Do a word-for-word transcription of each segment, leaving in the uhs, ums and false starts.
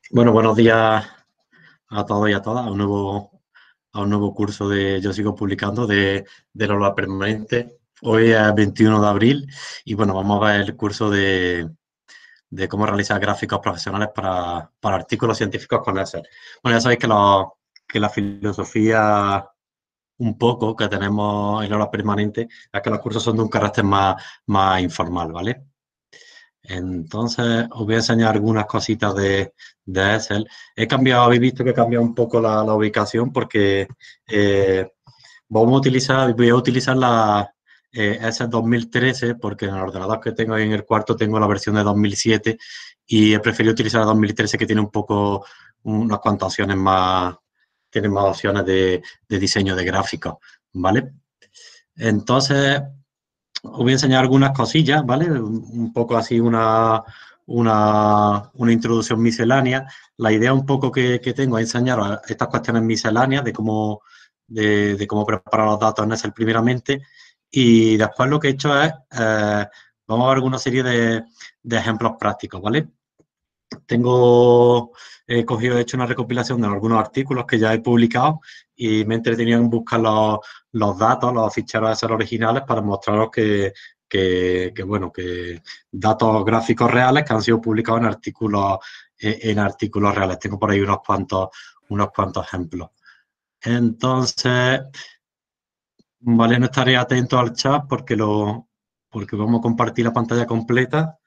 Bueno, buenos días a todos y a todas, a un nuevo, a un nuevo curso de Yo Sigo Publicando de, del aula permanente. Hoy es veintiuno de abril y bueno, vamos a ver el curso de, de cómo realizar gráficos profesionales para, para artículos científicos con Excel. Bueno, ya sabéis que, lo- que la filosofía un poco que tenemos en el aula permanente es que los cursos son de un carácter más, más informal, ¿vale? Entonces, os voy a enseñar algunas cositas de, de Excel. He cambiado, habéis visto que he cambiado un poco la, la ubicación porque eh, vamos a utilizar, voy a utilizar la eh, Excel dos mil trece porque en el ordenador que tengo ahí en el cuarto tengo la versión de dos mil siete y he preferido utilizar la dos mil trece que tiene un poco, unas cuantas opciones más, tiene más opciones de, de diseño de gráficos, ¿vale? Entonces, os voy a enseñar algunas cosillas, ¿vale? Un poco así una, una, una introducción miscelánea. La idea un poco que, que tengo es enseñaros estas cuestiones misceláneas de cómo, de, de cómo preparar los datos en Excel primeramente y después lo que he hecho es, eh, vamos a ver alguna serie de, de ejemplos prácticos, ¿vale? Tengo, he cogido, he hecho una recopilación de algunos artículos que ya he publicado y me he entretenido en buscar los, los datos, los ficheros Excel originales para mostraros que, que, que, bueno, que datos gráficos reales que han sido publicados en artículos, eh, en artículos reales. Tengo por ahí unos cuantos, unos cuantos ejemplos. Entonces, vale, no estaré atento al chat porque lo, porque vamos a compartir la pantalla completa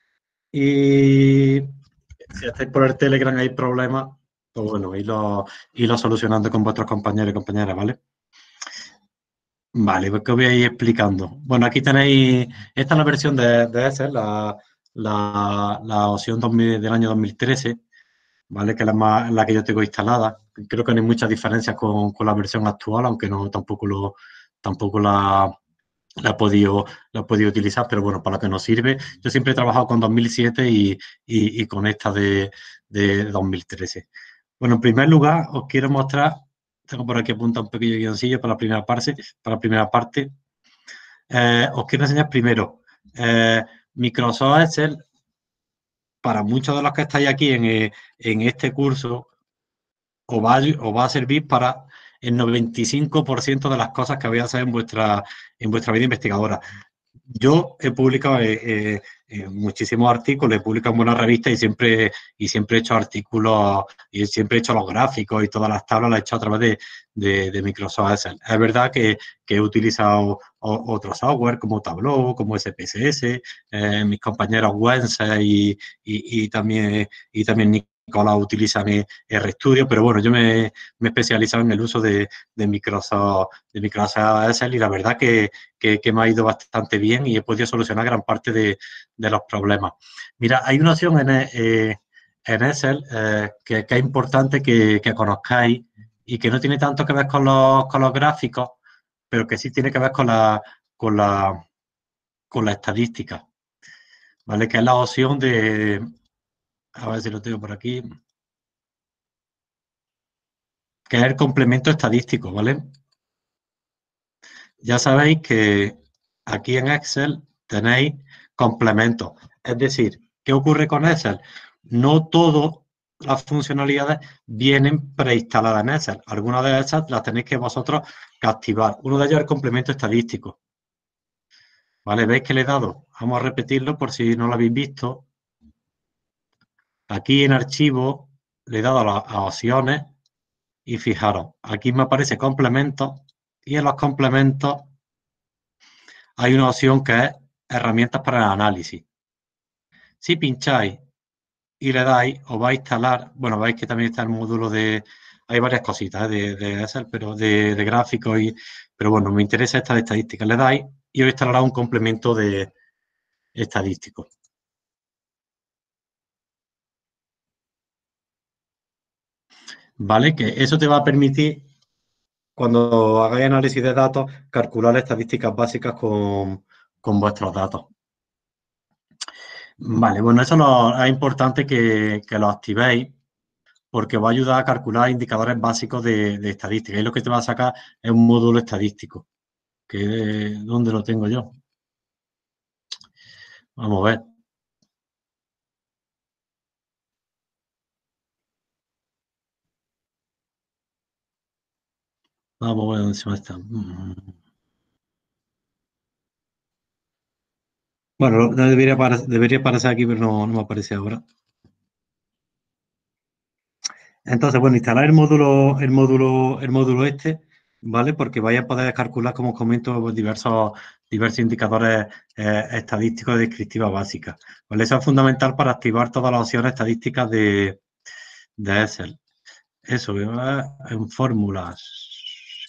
y si estáis por el Telegram hay problemas, pues bueno, irlo, irlo solucionando con vuestros compañeros y compañeras, ¿vale? Vale, pues que os voy a ir explicando. Bueno, aquí tenéis, esta es la versión de, de Excel, la, la, la opción dos mil del año dos mil trece, ¿vale? Que es la, más, la que yo tengo instalada. Creo que no hay muchas diferencias con, con la versión actual, aunque no tampoco lo, tampoco la, la he podido, la he podido utilizar, pero bueno, para lo que nos sirve. Yo siempre he trabajado con dos mil siete y, y, y con esta de, de dos mil trece. Bueno, en primer lugar, os quiero mostrar, tengo por aquí apuntado un pequeño guioncillo para la primera parte, para la primera parte. Eh, os quiero enseñar primero, eh, Microsoft Excel, para muchos de los que estáis aquí en, eh, en este curso, os va, a, os va a servir para el noventa y cinco por ciento de las cosas que vais a hacer en vuestra, en vuestra vida investigadora. Yo he publicado eh, eh, muchísimos artículos, he publicado en buenas revistas y siempre, y siempre he hecho artículos y siempre he hecho los gráficos y todas las tablas las he hecho a través de, de, de Microsoft Excel. Es verdad que, que he utilizado o, otro software como Tableau, como S P S S, eh, mis compañeros Wences y, y, y, también, y también Nicolás utilizan RStudio, pero bueno, yo me, me he especializado en el uso de, de Microsoft, de Microsoft Excel y la verdad que que, que me ha ido bastante bien y he podido solucionar gran parte de, de los problemas. Mira, hay una opción en, eh, en Excel eh, que, que, es importante que, que, conozcáis y que no tiene tanto que ver con los, con los gráficos, pero que sí tiene que ver con la, con la, con la estadística, ¿vale? Que es la opción de, a ver si lo tengo por aquí, que es el complemento estadístico, ¿vale? Ya sabéis que aquí en Excel tenéis complementos. Es decir, ¿qué ocurre con Excel? No todas las funcionalidades vienen preinstaladas en Excel. Algunas de esas las tenéis que vosotros que activar. Uno de ellos es el complemento estadístico. ¿Vale? ¿Veis que le he dado? Vamos a repetirlo por si no lo habéis visto. Aquí en archivo le he dado a las opciones y fijaros, aquí me aparece complementos y en los complementos hay una opción que es herramientas para el análisis. Si pincháis y le dais, os va a instalar, bueno, veis que también está el módulo de, hay varias cositas ¿eh? de, de Excel, pero de, de gráficos, y, pero bueno, me interesa esta de estadística. Le dais y os instalará un complemento de estadístico. ¿Vale? Que eso te va a permitir, cuando hagáis análisis de datos, calcular estadísticas básicas con, con vuestros datos. Vale, bueno, eso lo, es importante que, que lo activéis porque va a ayudar a calcular indicadores básicos de, de estadística. Y lo que te va a sacar es un módulo estadístico, que es donde lo tengo yo. Vamos a ver. Vamos a ver dónde se me está. Mm. Bueno, no debería, apare- debería aparecer aquí, pero no, no me aparece ahora. Entonces, bueno, instalar el módulo, el módulo, el módulo este, ¿vale? Porque vais a poder calcular, como os comento, pues, diversos, diversos indicadores eh, estadísticos de descriptiva básica. ¿Vale? Eso es fundamental para activar todas las opciones estadísticas de, de Excel. Eso, ¿verdad? En fórmulas.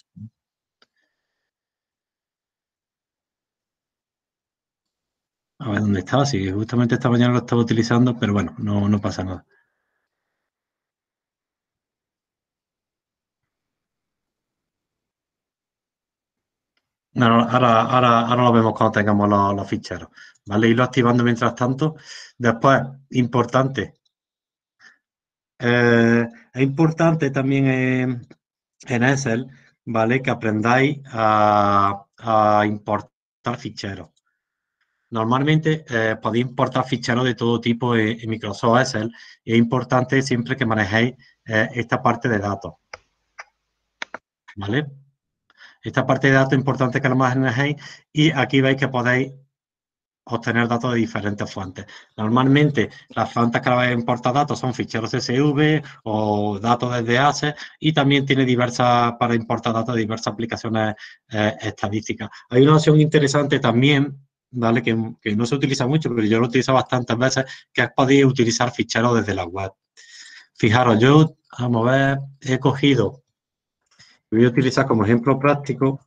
A ver dónde estaba. Sí, justamente esta mañana lo estaba utilizando, pero bueno, no, no pasa nada. No, no, ahora, ahora, ahora lo vemos cuando tengamos los, los ficheros, ¿vale? Irlo activando mientras tanto. Después, importante, eh, es importante también en, en Excel, ¿vale? Que aprendáis a, a importar ficheros. Normalmente eh, podéis importar ficheros de todo tipo en, en Microsoft Excel y es importante siempre que manejéis eh, esta parte de datos, ¿vale? Esta parte de datos es importante que lo manejéis y aquí veis que podéis obtener datos de diferentes fuentes. Normalmente las fuentes que vais a importar datos son ficheros C S V o datos desde A C E y también tiene diversas, para importar datos de diversas aplicaciones eh, estadísticas. Hay una opción interesante también, ¿vale? Que, que no se utiliza mucho, pero yo lo utilizo bastantes veces, que es poder utilizar ficheros desde la web. Fijaros, yo, vamos a ver, he cogido, voy a utilizar como ejemplo práctico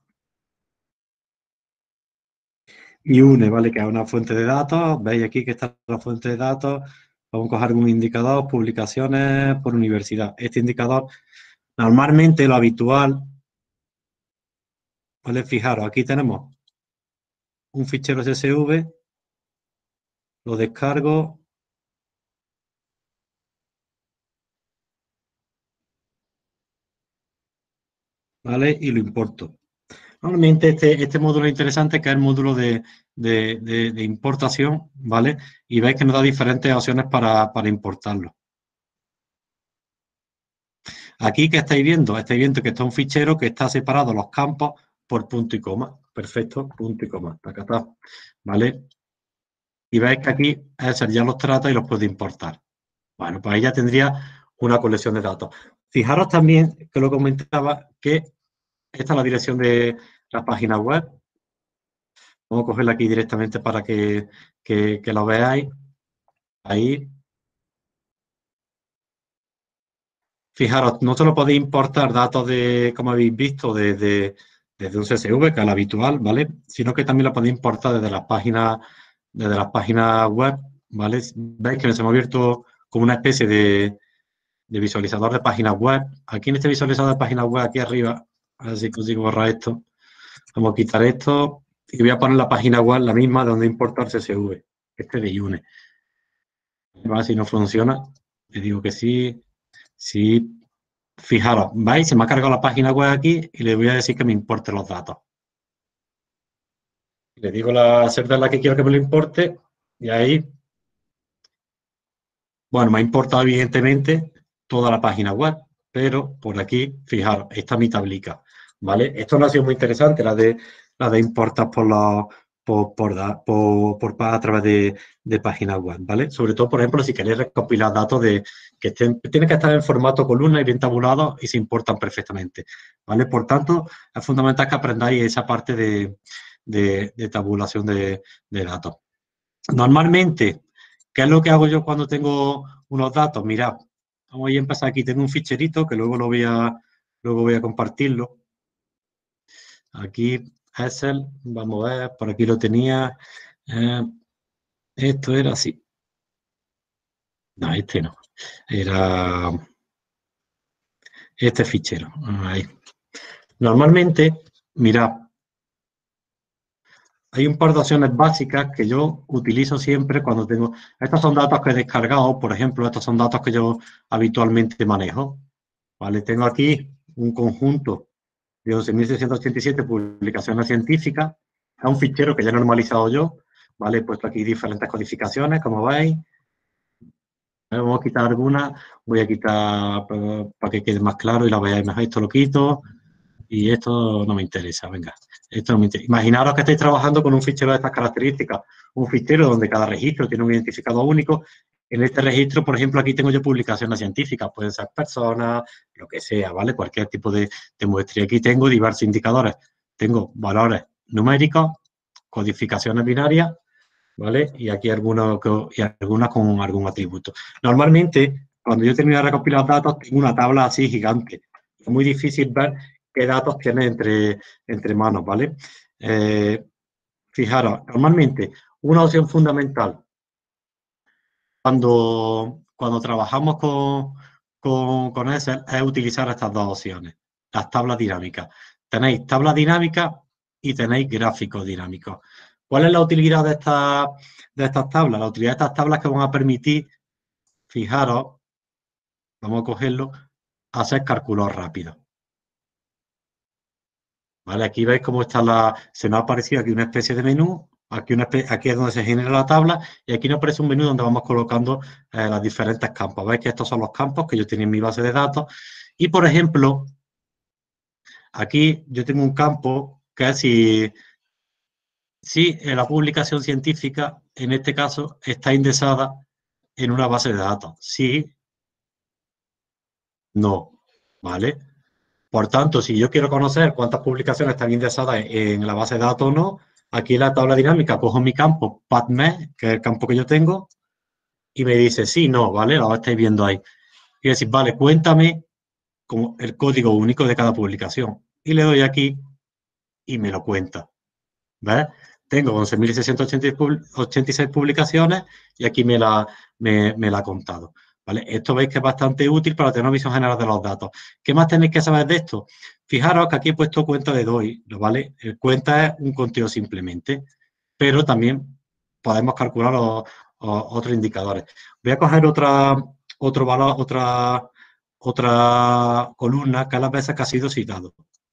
y une, ¿vale? Que es una fuente de datos. Veis aquí que está la fuente de datos. Vamos a coger un indicador, publicaciones por universidad. Este indicador, normalmente lo habitual, ¿vale? Fijaros, aquí tenemos un fichero C S V, lo descargo, ¿vale? Y lo importo. Normalmente este, este módulo es interesante, que es el módulo de, de, de, de importación, ¿vale? Y veis que nos da diferentes opciones para, para importarlo. Aquí, ¿qué estáis viendo? Estáis viendo que está un fichero que está separado los campos por punto y coma. Perfecto, punto y coma. Tacatá. ¿Vale? Y veis que aquí Excel ya los trata y los puede importar. Bueno, pues ahí ya tendría una colección de datos. Fijaros también, que lo comentaba, que esta es la dirección de la página web. Vamos a cogerla aquí directamente para que, que, que lo veáis. Ahí. Fijaros, no solo podéis importar datos de, como habéis visto, desde, desde un C S V, que es el habitual, ¿vale? Sino que también lo podéis importar desde las páginas, desde las páginas web, ¿vale? Veis que se me ha abierto como una especie de, de visualizador de páginas web. Aquí en este visualizador de páginas web, aquí arriba, a ver si consigo borrar esto. Vamos a quitar esto y voy a poner la página web, la misma, donde importar C S V, este de Iune. A ver si no funciona. Le digo que sí, sí. Fijaros, ¿veis? Se me ha cargado la página web aquí y le voy a decir que me importe los datos. Le digo la celda en la que quiero que me lo importe y ahí, bueno, me ha importado evidentemente toda la página web, pero por aquí, fijaros, está mi tablica, ¿vale? Esto no ha sido muy interesante, la de, la de importar por los, por, por, da- por- por pa- a través de, de páginas web, ¿vale? Sobre todo, por ejemplo, si queréis recopilar datos de que estén, tienen que estar en formato columna y bien tabulados y se importan perfectamente, ¿vale? Por tanto, es fundamental que aprendáis esa parte de, de- de tabulación de, de datos. Normalmente, ¿qué es lo que hago yo cuando tengo unos datos? Mirad, vamos a empezar aquí. Tengo un ficherito que luego lo voy a, luego voy a compartirlo. Aquí, Excel, vamos a ver, por aquí lo tenía. Eh, esto era así. No, este no. Era este fichero. Ahí. Normalmente, mirad, hay un par de opciones básicas que yo utilizo siempre cuando tengo... Estos son datos que he descargado, por ejemplo, estos son datos que yo habitualmente manejo. ¿Vale? Tengo aquí un conjunto de once mil seiscientos ochenta y siete publicaciones científicas. Es un fichero que ya he normalizado yo. ¿Vale? He puesto aquí diferentes codificaciones, como veis. Vamos a quitar algunas. Voy a quitar para que quede más claro y la veáis mejor. Esto lo quito. Y esto no me interesa, venga. Esto no me interesa. Imaginaros que estáis trabajando con un fichero de estas características, un fichero donde cada registro tiene un identificador único. En este registro, por ejemplo, aquí tengo yo publicaciones científicas, pueden ser personas, lo que sea, ¿vale? Cualquier tipo de, de muestra. Y aquí tengo diversos indicadores. Tengo valores numéricos, codificaciones binarias, ¿vale? Y aquí algunos, y algunas con algún atributo. Normalmente, cuando yo termino de recopilar datos, tengo una tabla así gigante. Es muy difícil ver qué datos tiene entre, entre manos, ¿vale? Eh, fijaros, normalmente, una opción fundamental cuando, cuando trabajamos con, con, con Excel es utilizar estas dos opciones, las tablas dinámicas. Tenéis tablas dinámicas y tenéis gráficos dinámicos. ¿Cuál es la utilidad de estas, de estas tablas? La utilidad de estas tablas que van a permitir, fijaros, vamos a cogerlo, hacer cálculos rápidos. ¿Vale? Aquí veis cómo está la, se nos ha aparecido aquí una especie de menú, aquí, una especie, aquí es donde se genera la tabla y aquí nos aparece un menú donde vamos colocando eh, los diferentes campos. Veis que estos son los campos que yo tenía en mi base de datos y, por ejemplo, aquí yo tengo un campo que es si, si la publicación científica, en este caso, está indexada en una base de datos. Sí, no, ¿vale? Por tanto, si yo quiero conocer cuántas publicaciones están indexadas en la base de datos o no, aquí en la tabla dinámica cojo mi campo PubMed, que es el campo que yo tengo, y me dice sí, no, ¿vale? Lo estáis viendo ahí. Y decir, vale, cuéntame como el código único de cada publicación. Y le doy aquí y me lo cuenta. ¿Ves? Tengo once mil seiscientas ochenta y seis publicaciones y aquí me la, me, me la ha contado. ¿Vale? Esto veis que es bastante útil para tener una visión general de los datos. ¿Qué más tenéis que saber de esto? Fijaros que aquí he puesto cuenta de D O I, ¿vale? El cuenta es un conteo simplemente, pero también podemos calcular los, los otros indicadores. Voy a coger otra, otro valor, otra, otra columna que a las veces que ha sido citado.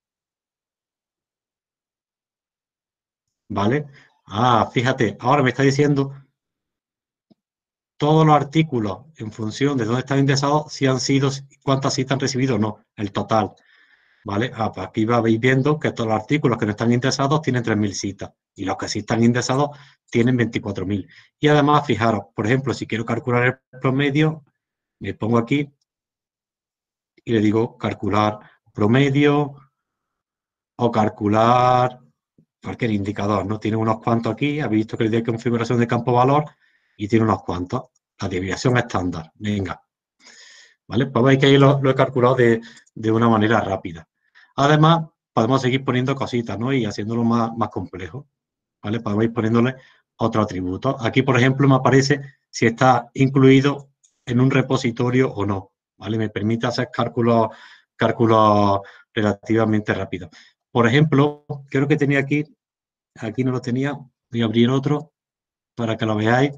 ¿Vale? Ah, fíjate, ahora me está diciendo todos los artículos en función de dónde están indexados, si han sido, cuántas citas han recibido o no, el total. ¿Vale? Ah, pues aquí vais viendo que todos los artículos que no están indexados tienen tres mil citas y los que sí están indexados tienen veinticuatro mil. Y además, fijaros, por ejemplo, si quiero calcular el promedio, me pongo aquí y le digo calcular promedio o calcular cualquier indicador, ¿no? Tiene unos cuantos aquí, habéis visto que le doy configuración de campo valor y tiene unos cuantos. La desviación estándar, venga. ¿Vale? Pues veis que ahí lo, lo he calculado de, de una manera rápida. Además, podemos seguir poniendo cositas, ¿no? Y haciéndolo más, más complejo, ¿vale? Podemos ir poniéndole otro atributo. Aquí, por ejemplo, me aparece si está incluido en un repositorio o no, ¿vale? Me permite hacer cálculos, cálculos relativamente rápidos. Por ejemplo, creo que tenía aquí, aquí no lo tenía, voy a abrir otro para que lo veáis.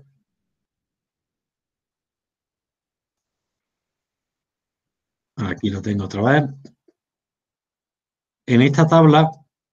Aquí lo tengo otra vez. En esta tabla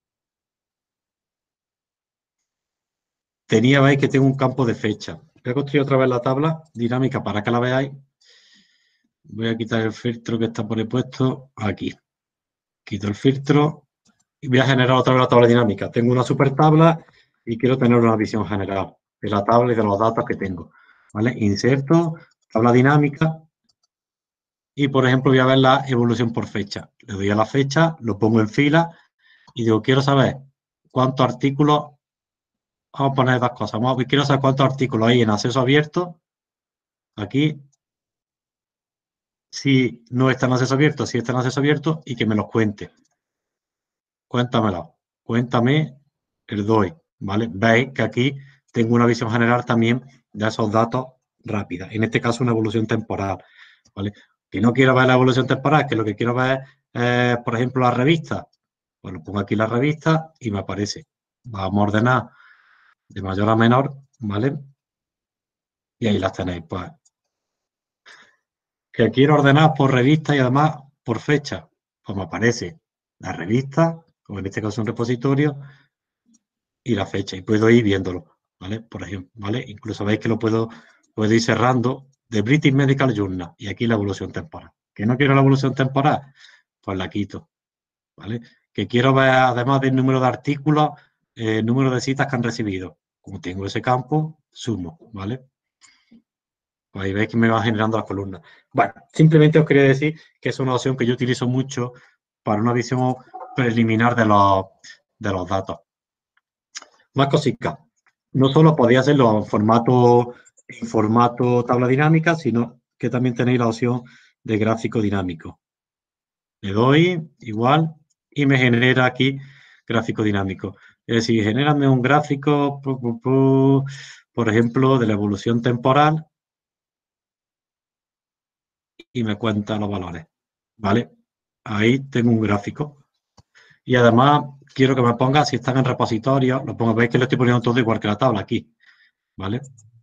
tenía, veis que tengo un campo de fecha. Voy a construir otra vez la tabla dinámica para que la veáis. Voy a quitar el filtro que está por ahí puesto aquí. Quito el filtro y voy a generar otra vez la tabla dinámica. Tengo una super tabla y quiero tener una visión general de la tabla y de los datos que tengo. ¿Vale? Inserto, tabla dinámica y, por ejemplo, voy a ver la evolución por fecha. Le doy a la fecha, lo pongo en fila y digo, quiero saber cuántos artículos. Vamos a poner dos cosas. Vamos, quiero saber cuántos artículos hay en acceso abierto. Aquí, si no está en acceso abierto, si está en acceso abierto y que me los cuente. Cuéntamelo. Cuéntame el D O I, ¿vale? Veis que aquí tengo una visión general también de esos datos rápida. En este caso, una evolución temporal, ¿vale? Que no quiero ver la evolución temporal, que lo que quiero ver es, por ejemplo, la revista. Pues lo pongo aquí la revista y me aparece. Vamos a ordenar de mayor a menor, ¿vale? Y ahí las tenéis, pues. Que quiero ordenar por revista y además por fecha. Pues me aparece la revista, o en este caso un repositorio, y la fecha. Y puedo ir viéndolo, ¿vale? Por ejemplo, ¿vale? Incluso veis que lo puedo, puedo ir cerrando de British Medical Journal y aquí la evolución temporal. ¿Que no quiero la evolución temporal? Pues la quito, ¿vale? que quiero ver, además del número de artículos, el número de citas que han recibido. Como tengo ese campo, sumo, ¿vale? Pues ahí veis que me va generando las columnas. Bueno, simplemente os quería decir que es una opción que yo utilizo mucho para una visión preliminar de los, de los datos. Más cositas. No solo podéis hacerlo en formato, en formato tabla dinámica, sino que también tenéis la opción de gráfico dinámico. Le doy igual y me genera aquí gráfico dinámico. Es decir, genérame un gráfico, por ejemplo, de la evolución temporal y me cuenta los valores. ¿Vale? Ahí tengo un gráfico. Y además quiero que me ponga, si están en repositorio, lo pongo, veis que lo estoy poniendo todo igual que la tabla aquí. ¿Vale?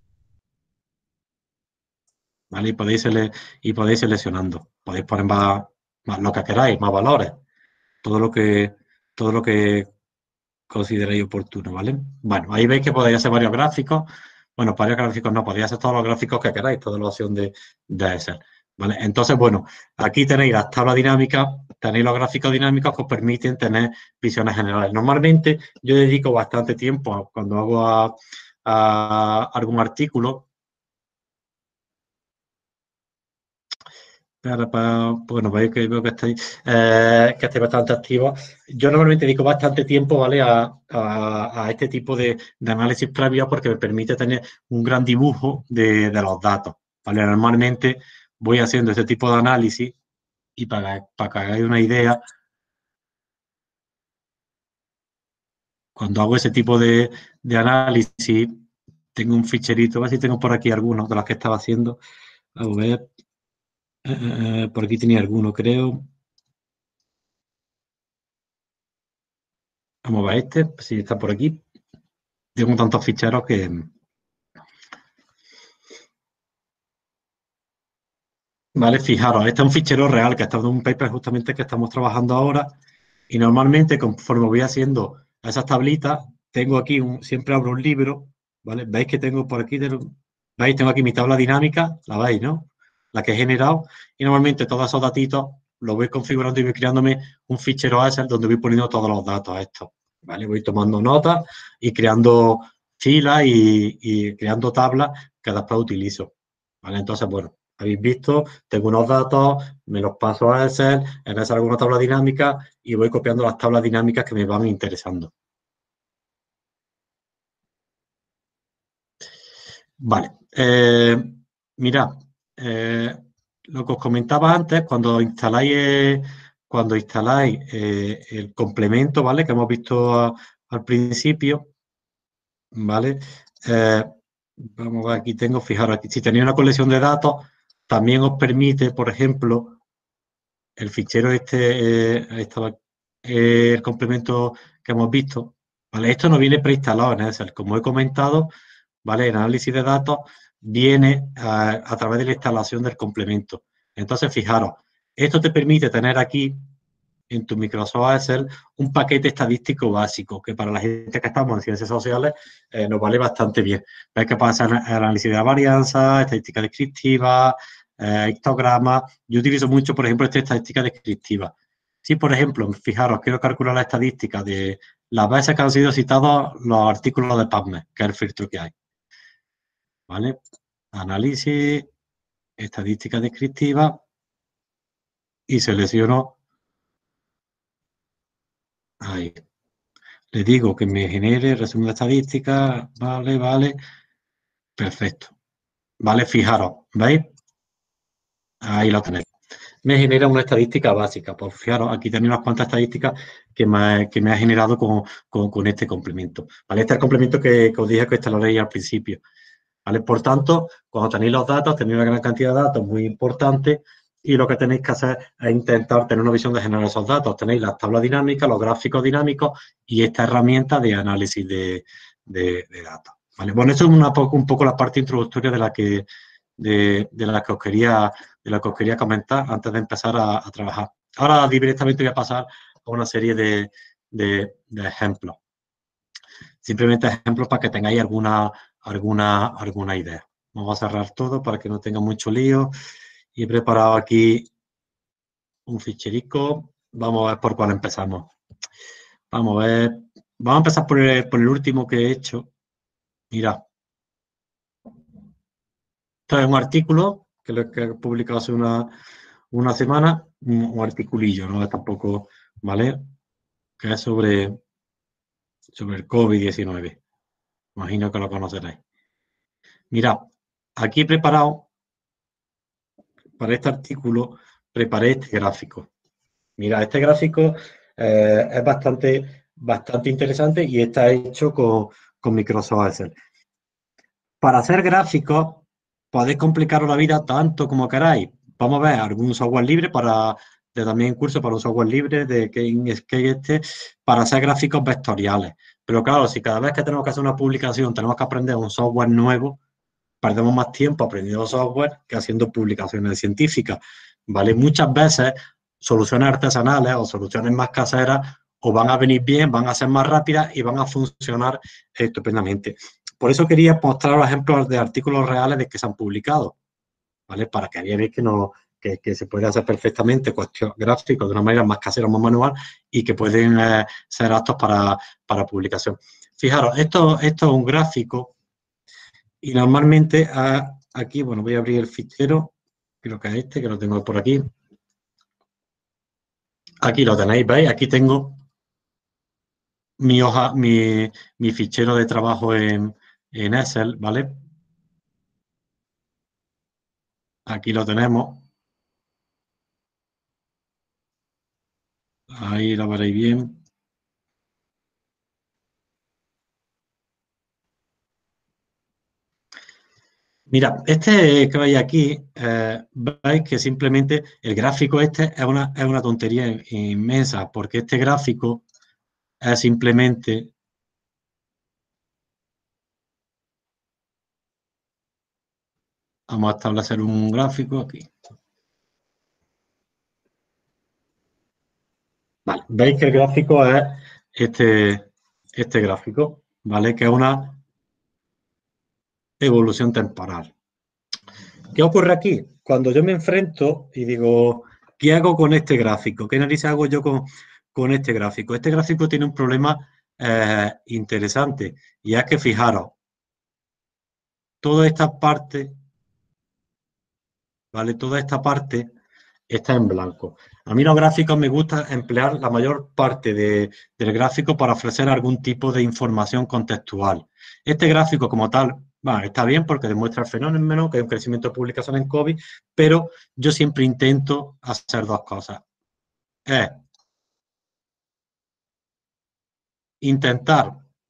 ¿Vale? Y podéis, sele y podéis seleccionando. Podéis poner más, más lo que queráis, más valores. Todo lo que, todo lo que consideréis oportuno, ¿vale? Bueno, ahí veis que podéis hacer varios gráficos. Bueno, varios gráficos no, podéis hacer todos los gráficos que queráis, toda la opción de, de Excel, ¿vale? Entonces, bueno, aquí tenéis las tablas dinámicas, tenéis los gráficos dinámicos que os permiten tener visiones generales. Normalmente yo dedico bastante tiempo cuando hago a, a algún artículo. Para, para, bueno, veis que veo que estáis, eh, que estáis bastante activos. Yo normalmente dedico bastante tiempo, ¿vale? A, a, a este tipo de, de análisis previo porque me permite tener un gran dibujo de, de los datos, ¿vale? Normalmente voy haciendo este tipo de análisis y para, para que hagáis una idea, cuando hago ese tipo de, de análisis, tengo un ficherito, a ver si tengo por aquí algunos de los que estaba haciendo. A ver, eh, eh, por aquí tenía alguno, creo. Vamos a ver este, si está por aquí. Tengo tantos ficheros que... Vale, fijaros, este es un fichero real que está en un paper justamente que estamos trabajando ahora y normalmente conforme voy haciendo esas tablitas, tengo aquí, un, siempre abro un libro, ¿vale? Veis que tengo por aquí, veis, tengo aquí mi tabla dinámica, la veis, ¿no? La que he generado y normalmente todos esos datitos los voy configurando y voy creándome un fichero Excel donde voy poniendo todos los datos estos, ¿vale? Voy tomando notas y creando filas y, y creando tablas que después utilizo, ¿vale? Entonces, bueno, habéis visto, tengo unos datos, me los paso a Excel, en Excel hago una tabla dinámica y voy copiando las tablas dinámicas que me van interesando. Vale. Eh, mirad, eh, lo que os comentaba antes, cuando instaláis, eh, cuando instaláis eh, el complemento, ¿vale? Que hemos visto a, al principio, ¿vale? Eh, vamos a ver, aquí tengo, fijaros, aquí, si tenéis una colección de datos, también os permite, por ejemplo, el fichero este, eh, estaba, eh, el complemento que hemos visto, ¿vale? Esto no viene preinstalado en Excel, como he comentado, ¿vale? El análisis de datos viene a, a través de la instalación del complemento. Entonces, fijaros, esto te permite tener aquí en tu Microsoft Excel un paquete estadístico básico que para la gente que estamos en ciencias sociales eh, nos vale bastante bien. Ves que pasa el análisis de la varianza, estadística descriptiva, eh, histogramas. Yo utilizo mucho, por ejemplo, esta estadística descriptiva. Si, por ejemplo, fijaros, quiero calcular la estadística de las veces que han sido citados los artículos de PubMed, que es el filtro que hay. ¿Vale? Análisis, estadística descriptiva y selecciono ahí. Le digo que me genere resumen de estadística, vale, vale, perfecto. Vale, fijaros, ¿veis? Ahí lo tenéis. Me genera una estadística básica. Pues fijaros, aquí tenéis unas cuantas estadísticas que me, que me ha generado con, con, con este complemento. ¿Vale? Este es el complemento que, que os dije que instalaréis al principio. ¿Vale? Por tanto, cuando tenéis los datos, tenéis una gran cantidad de datos muy importantes y lo que tenéis que hacer es intentar tener una visión de generar esos datos. Tenéis las tablas dinámicas, los gráficos dinámicos y esta herramienta de análisis de, de, de datos. ¿Vale? Bueno, esto es una, un poco la parte introductoria de la que, de, de la que os quería, de la que os quería comentar antes de empezar a, a trabajar. Ahora directamente voy a pasar a una serie de, de, de ejemplos. Simplemente ejemplos para que tengáis alguna, alguna, alguna idea. Vamos a cerrar todo para que no tenga mucho lío. Y he preparado aquí un ficherico. Vamos a ver por cuál empezamos. Vamos a ver. Vamos a empezar por el, por el último que he hecho. Mira, esto es un artículo que lo he que he publicado hace una, una semana, un, un articulillo, no es tampoco, ¿vale? Que es sobre, sobre el COVID diecinueve. Imagino que lo conoceréis. Mira, aquí he preparado, para este artículo, preparé este gráfico. Mira, este gráfico eh, es bastante, bastante interesante y está hecho con, con Microsoft Excel. Para hacer gráficos, podéis complicaros la vida tanto como queráis. Vamos a ver algún software libre para, de también curso para un software libre de que este para hacer gráficos vectoriales. Pero claro, si cada vez que tenemos que hacer una publicación tenemos que aprender un software nuevo, perdemos más tiempo aprendiendo software que haciendo publicaciones científicas, ¿vale? Muchas veces soluciones artesanales o soluciones más caseras o van a venir bien, van a ser más rápidas y van a funcionar estupendamente. Por eso quería mostrar ejemplos de artículos reales de que se han publicado, ¿vale? Para que veáis que, no, que, que se puede hacer perfectamente cuestión gráficos de una manera más casera, más manual y que pueden eh, ser aptos para, para publicación. Fijaros, esto, esto es un gráfico y normalmente a, aquí, bueno, voy a abrir el fichero, creo que es este, que lo tengo por aquí. Aquí lo tenéis, ¿veis? Aquí tengo mi hoja, mi, mi fichero de trabajo en, en Excel, ¿vale? Aquí lo tenemos. Ahí lo veréis bien. Mira, este que veis aquí, eh, veis que simplemente el gráfico este es una, es una tontería inmensa, porque este gráfico es simplemente... Vamos a establecer un gráfico aquí. Vale, veis que el gráfico es este, este gráfico, ¿vale? Que es una evolución temporal. ¿Qué ocurre aquí? Cuando yo me enfrento y digo, ¿qué hago con este gráfico? ¿Qué narices hago yo con, con este gráfico? Este gráfico tiene un problema eh, interesante y es que fijaros, toda esta parte, ¿vale? Toda esta parte está en blanco. A mí los gráficos me gusta emplear la mayor parte de, del gráfico para ofrecer algún tipo de información contextual. Este gráfico como tal, bueno, está bien porque demuestra el fenómeno, que hay un crecimiento de publicación en COVID, pero yo siempre intento hacer dos cosas. Es intentar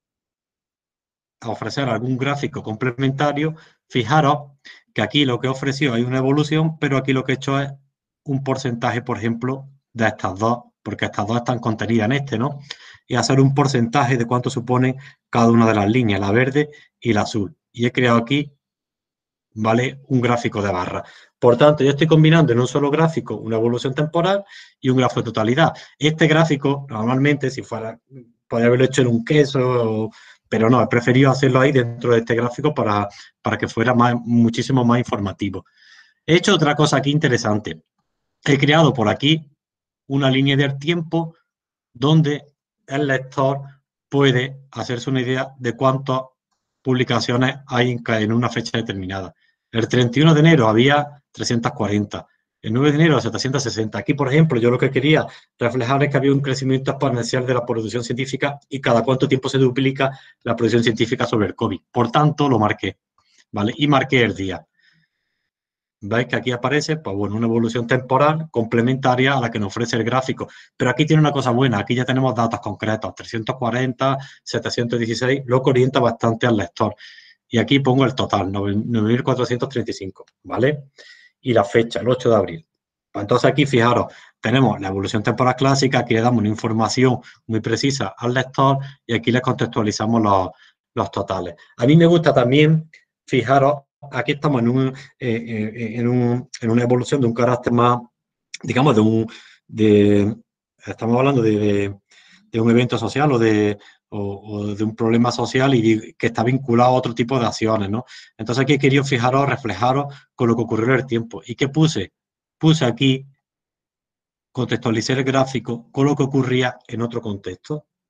ofrecer algún gráfico complementario. Fijaros que aquí lo que he ofrecido hay una evolución, pero aquí lo que he hecho es un porcentaje, por ejemplo, de estas dos, porque estas dos están contenidas en este, ¿no? Y hacer un porcentaje de cuánto supone cada una de las líneas, la verde y la azul. Y he creado aquí, ¿vale? Un gráfico de barra. Por tanto, yo estoy combinando en un solo gráfico una evolución temporal y un grafo de totalidad. Este gráfico, normalmente, si fuera, podría haberlo hecho en un queso, pero no, he preferido hacerlo ahí dentro de este gráfico para, para que fuera más, muchísimo más informativo. He hecho otra cosa aquí interesante. He creado por aquí una línea del tiempo donde el lector puede hacerse una idea de cuántas publicaciones hay en una fecha determinada. El treinta y uno de enero había trescientas cuarenta, el nueve de enero setecientos sesenta. Aquí, por ejemplo, yo lo que quería reflejar es que había un crecimiento exponencial de la producción científica y cada cuánto tiempo se duplica la producción científica sobre el COVID. Por tanto, lo marqué, ¿vale? Y marqué el día. ¿Veis que aquí aparece, pues bueno, una evolución temporal complementaria a la que nos ofrece el gráfico? Pero aquí tiene una cosa buena, aquí ya tenemos datos concretos, trescientos cuarenta, setecientos dieciséis, lo que orienta bastante al lector. Y aquí pongo el total, nueve mil cuatrocientos treinta y cinco, ¿vale? Y la fecha, el ocho de abril. Pues entonces aquí, fijaros, tenemos la evolución temporal clásica, aquí le damos una información muy precisa al lector y aquí le contextualizamos los, los totales. A mí me gusta también, fijaros, aquí estamos en, un, eh, en, un, en una evolución de un carácter más, digamos, de un, de, estamos hablando de, de, de un evento social o de, o, o de un problema social y que está vinculado a otro tipo de acciones, ¿no? Entonces aquí he querido fijaros, reflejaros con lo que ocurrió en el tiempo. ¿Y qué puse? Puse aquí, contextualicé el gráfico con lo que ocurría en otro contexto.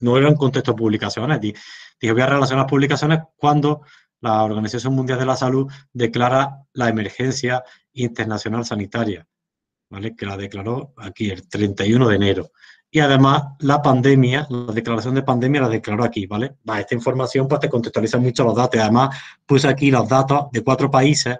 no era un contexto de publicaciones. Dije, voy a relacionar publicaciones cuando la Organización Mundial de la Salud declara la emergencia internacional sanitaria, ¿vale? Que la declaró aquí el treinta y uno de enero. Y además la pandemia, la declaración de pandemia la declaró aquí, ¿vale? Va, esta información pues te contextualiza mucho los datos. Además puse aquí los datos de cuatro países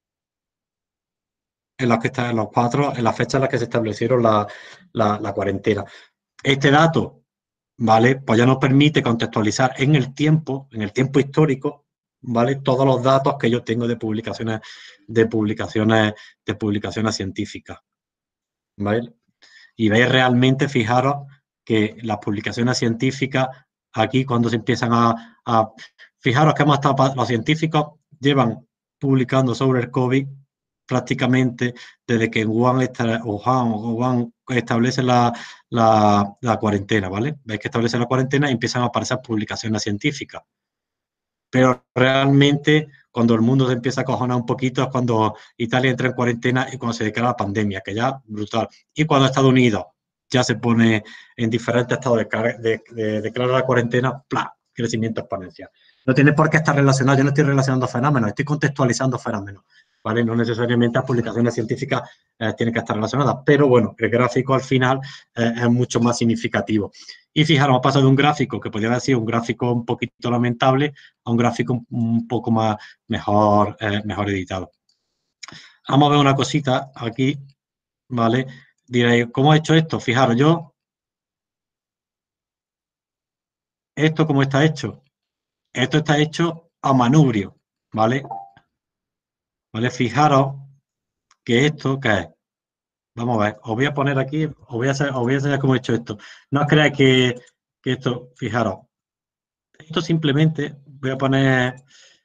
en los que están en los cuatro, en las fechas en las que se establecieron la, la, la cuarentena. Este dato, ¿vale? Pues ya nos permite contextualizar en el tiempo, en el tiempo histórico, ¿vale? Todos los datos que yo tengo de publicaciones, de publicaciones, de publicaciones científicas, ¿vale? Y veis realmente, fijaros, que las publicaciones científicas, aquí cuando se empiezan a... a fijaros que hemos estado, los científicos llevan publicando sobre el COVID prácticamente desde que Wuhan, Wuhan, Wuhan establece la, la, la cuarentena, ¿vale? Veis que establece la cuarentena y empiezan a aparecer publicaciones científicas. Pero realmente, cuando el mundo se empieza a acojonar un poquito, es cuando Italia entra en cuarentena y cuando se declara la pandemia, que ya brutal. Y cuando Estados Unidos ya se pone en diferentes estados de, de, de declarar la cuarentena, ¡plá! Crecimiento exponencial. No tiene por qué estar relacionado, yo no estoy relacionando fenómenos, estoy contextualizando fenómenos, ¿vale? No necesariamente las publicaciones científicas eh, tienen que estar relacionadas, pero bueno, el gráfico al final eh, es mucho más significativo. Y fijaros, pasa de un gráfico que podría haber sido un gráfico un poquito lamentable a un gráfico un, un poco más mejor, eh, mejor editado. Vamos a ver una cosita aquí, ¿vale? Diréis, ¿cómo he hecho esto? Fijaros, yo, ¿esto cómo está hecho? Esto está hecho a manubrio, ¿vale? ¿Vale? Fijaros que esto, ¿qué es? Vamos a ver, os voy a poner aquí, os voy a hacer, os voy a enseñar cómo he hecho esto. No os creáis que, que esto, fijaros, esto simplemente voy a poner,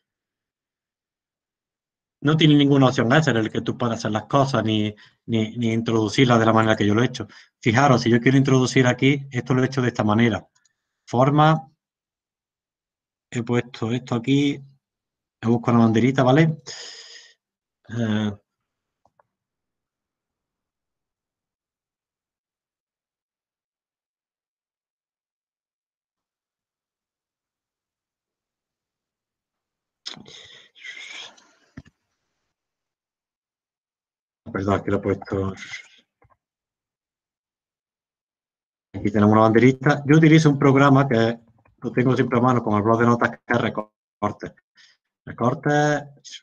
no tiene ninguna opción esa en el que tú puedas hacer las cosas ni, ni, ni introducirlas de la manera que yo lo he hecho. Fijaros, si yo quiero introducir aquí, esto lo he hecho de esta manera. Forma, he puesto esto aquí, me busco una banderita, ¿vale? Eh, perdón, que lo he puesto. Aquí tenemos una banderita. Yo utilizo un programa que lo tengo siempre a mano con el blog de notas que es recortes. Recortes,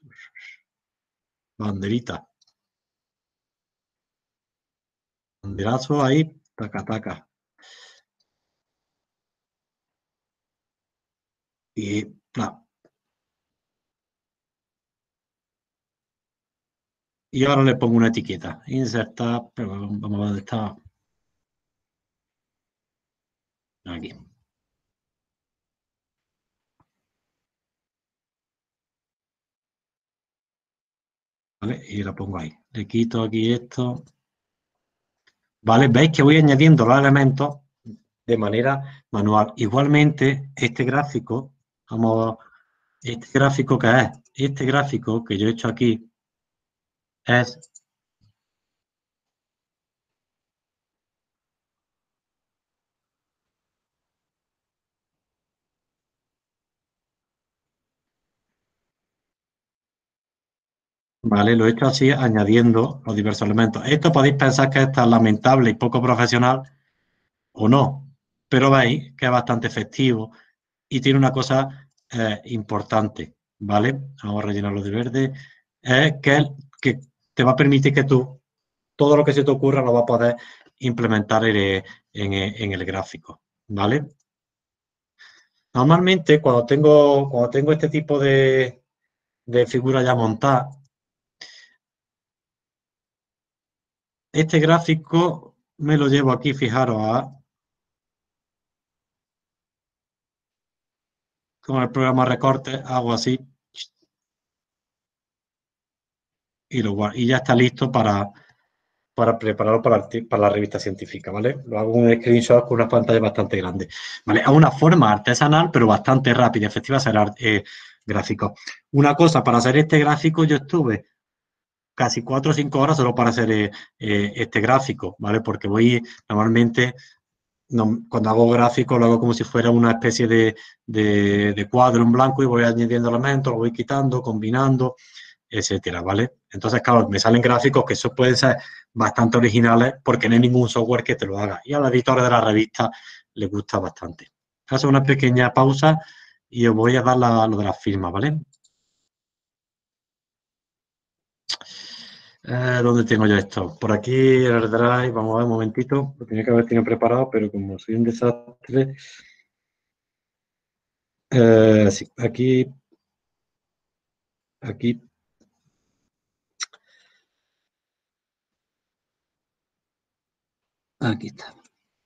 banderita. Banderazo ahí, taca, taca. Y no. Y ahora le pongo una etiqueta. Insertar, pero vamos a ver dónde está. Aquí. ¿Vale? Y la pongo ahí. Le quito aquí esto. ¿Vale? Veis que voy añadiendo los elementos de manera manual. Igualmente, este gráfico, vamos, este gráfico que es, este gráfico que yo he hecho aquí es ¿vale? Lo he hecho así añadiendo los diversos elementos. Esto podéis pensar que es tan lamentable y poco profesional o no, pero veis que es bastante efectivo y tiene una cosa eh, importante, ¿vale? Vamos a rellenarlo de verde. Es que, que te va a permitir que tú, todo lo que se te ocurra lo vas a poder implementar en, en, en el gráfico, ¿vale? Normalmente cuando tengo, cuando tengo este tipo de, de figura ya montada, este gráfico me lo llevo aquí, fijaros, a, con el programa recorte, hago así y, lo, y ya está listo para, para prepararlo para, para la revista científica, ¿vale? Lo hago un screenshot con una pantalla bastante grande, ¿vale? Es una forma artesanal, pero bastante rápida, efectiva, hacer eh, gráficos. Una cosa, para hacer este gráfico yo estuve casi cuatro o cinco horas solo para hacer eh, eh, este gráfico, ¿vale? Porque voy normalmente no, cuando hago gráfico lo hago como si fuera una especie de, de, de cuadro en blanco y voy añadiendo elementos, lo voy quitando, combinando, etcétera, ¿vale? Entonces, claro, me salen gráficos que eso pueden ser bastante originales porque no hay ningún software que te lo haga. Y a los editores de la revista les gusta bastante. Hago una pequeña pausa y os voy a dar la, lo de las firmas, ¿vale? Eh, ¿dónde tengo yo esto? Por aquí, el Drive, vamos a ver un momentito. Lo tenía que haber tenido preparado, pero como soy un desastre. Eh, sí, aquí, aquí. Aquí está.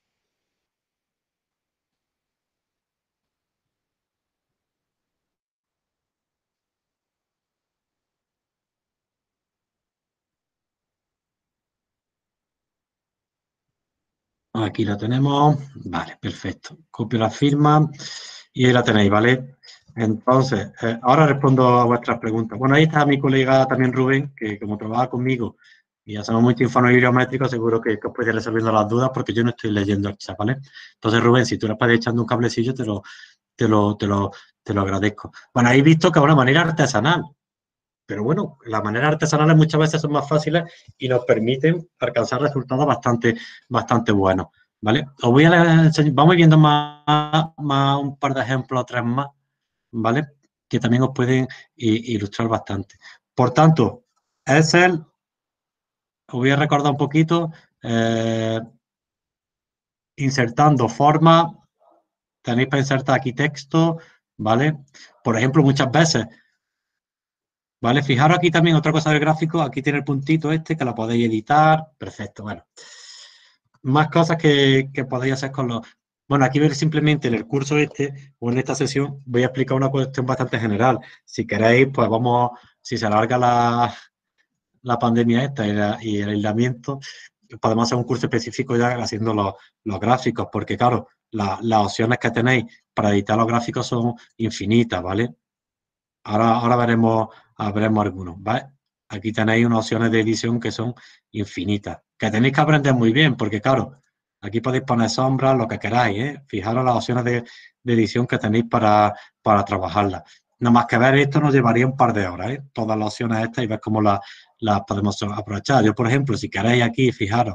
Aquí la tenemos. Vale, perfecto. Copio la firma y ahí la tenéis, ¿vale? Entonces, eh, ahora respondo a vuestras preguntas. Bueno, ahí está mi colega también Rubén, que como trabaja conmigo y hacemos mucho informe bibliométrico, seguro que, que os puede ir resolviendo las dudas porque yo no estoy leyendo el chat, ¿vale? Entonces, Rubén, si tú le puedes echando un cablecillo, te lo, te lo, te lo, te lo agradezco. Bueno, habéis visto que es una manera artesanal. Pero bueno, las maneras artesanales muchas veces son más fáciles y nos permiten alcanzar resultados bastante, bastante buenos, ¿vale? Os voy a enseñar, vamos viendo más, más un par de ejemplos, tres más, ¿vale? Que también os pueden ilustrar bastante. Por tanto, Excel, os voy a recordar un poquito, eh, insertando formas, tenéis para insertar aquí texto, ¿vale? Por ejemplo, muchas veces, ¿vale? Fijaros aquí también otra cosa del gráfico, aquí tiene el puntito este que lo podéis editar, perfecto, bueno. Más cosas que, que podéis hacer con los... Bueno, aquí ver simplemente en el curso este o en esta sesión voy a explicar una cuestión bastante general. Si queréis, pues vamos, si se alarga la, la pandemia esta y, la, y el aislamiento, podemos hacer un curso específico ya haciendo los, los gráficos, porque claro, la, las opciones que tenéis para editar los gráficos son infinitas, ¿vale? Ahora, ahora veremos, ah, veremos algunos, ¿vale? Aquí tenéis unas opciones de edición que son infinitas, que tenéis que aprender muy bien, porque claro, aquí podéis poner sombras, lo que queráis, ¿eh? Fijaros las opciones de, de edición que tenéis para, para trabajarlas. Nada más que ver esto nos llevaría un par de horas, ¿eh? Todas las opciones estas y ver cómo las, las podemos aprovechar. Yo, por ejemplo, si queréis aquí, fijaros,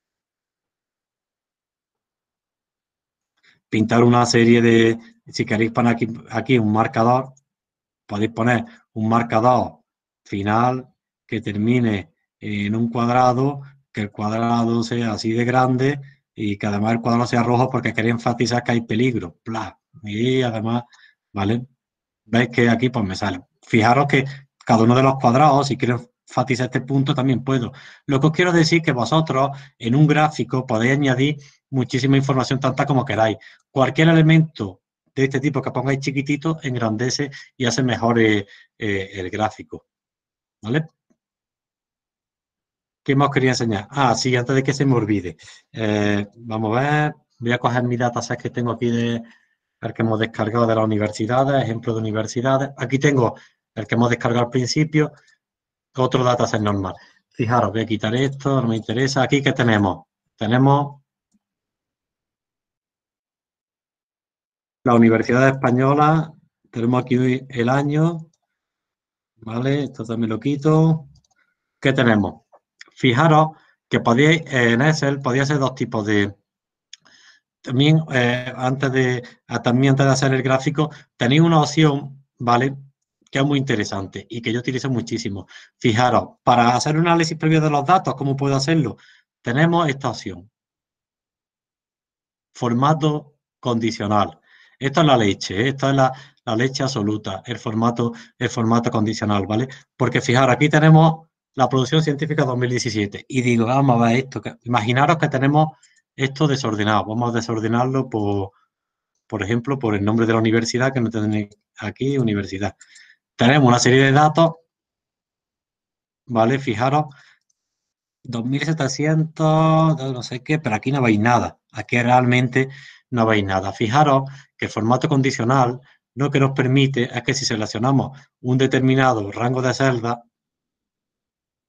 pintar una serie de, si queréis poner aquí, aquí un marcador, podéis poner un marcador final que termine en un cuadrado, que el cuadrado sea así de grande y que además el cuadrado sea rojo porque quería enfatizar que hay peligro. Bla. Y además, ¿vale? Veis que aquí pues me sale. Fijaros que cada uno de los cuadrados, si quiero enfatizar este punto, también puedo. Lo que os quiero decir es que vosotros en un gráfico podéis añadir muchísima información, tanta como queráis. Cualquier elemento de este tipo que pongáis chiquitito, engrandece y hace mejor eh, eh, el gráfico. ¿Vale? ¿Qué más os quería enseñar? Ah, sí, antes de que se me olvide. Eh, vamos a ver. Voy a coger mi dataset que tengo aquí de el que hemos descargado de las universidades, ejemplo de universidades. Aquí tengo el que hemos descargado al principio, otro dataset normal. Fijaros, voy a quitar esto, no me interesa. Aquí, ¿qué tenemos? Tenemos la Universidad Española, tenemos aquí el año, ¿vale? Esto también lo quito. ¿Qué tenemos? Fijaros que podéis, en Excel, podéis hacer dos tipos de... También, eh, antes de, también antes de hacer el gráfico, tenéis una opción, ¿vale? Que es muy interesante y que yo utilizo muchísimo. Fijaros, para hacer un análisis previo de los datos, ¿cómo puedo hacerlo? Tenemos esta opción, formato condicional. Esto es la leche, ¿eh? Esto es la, la leche absoluta, el formato, el formato condicional, ¿vale? Porque fijaros, aquí tenemos la producción científica dos mil diecisiete y digo, vamos a ver esto. Que, imaginaros que tenemos esto desordenado. Vamos a desordenarlo por, por ejemplo, por el nombre de la universidad, que no tenéis aquí, universidad. Tenemos una serie de datos, ¿vale? Fijaros, dos mil setecientos, no sé qué, pero aquí no veis nada. Aquí realmente no veis nada. Fijaros que el formato condicional lo que nos permite es que si seleccionamos un determinado rango de celdas,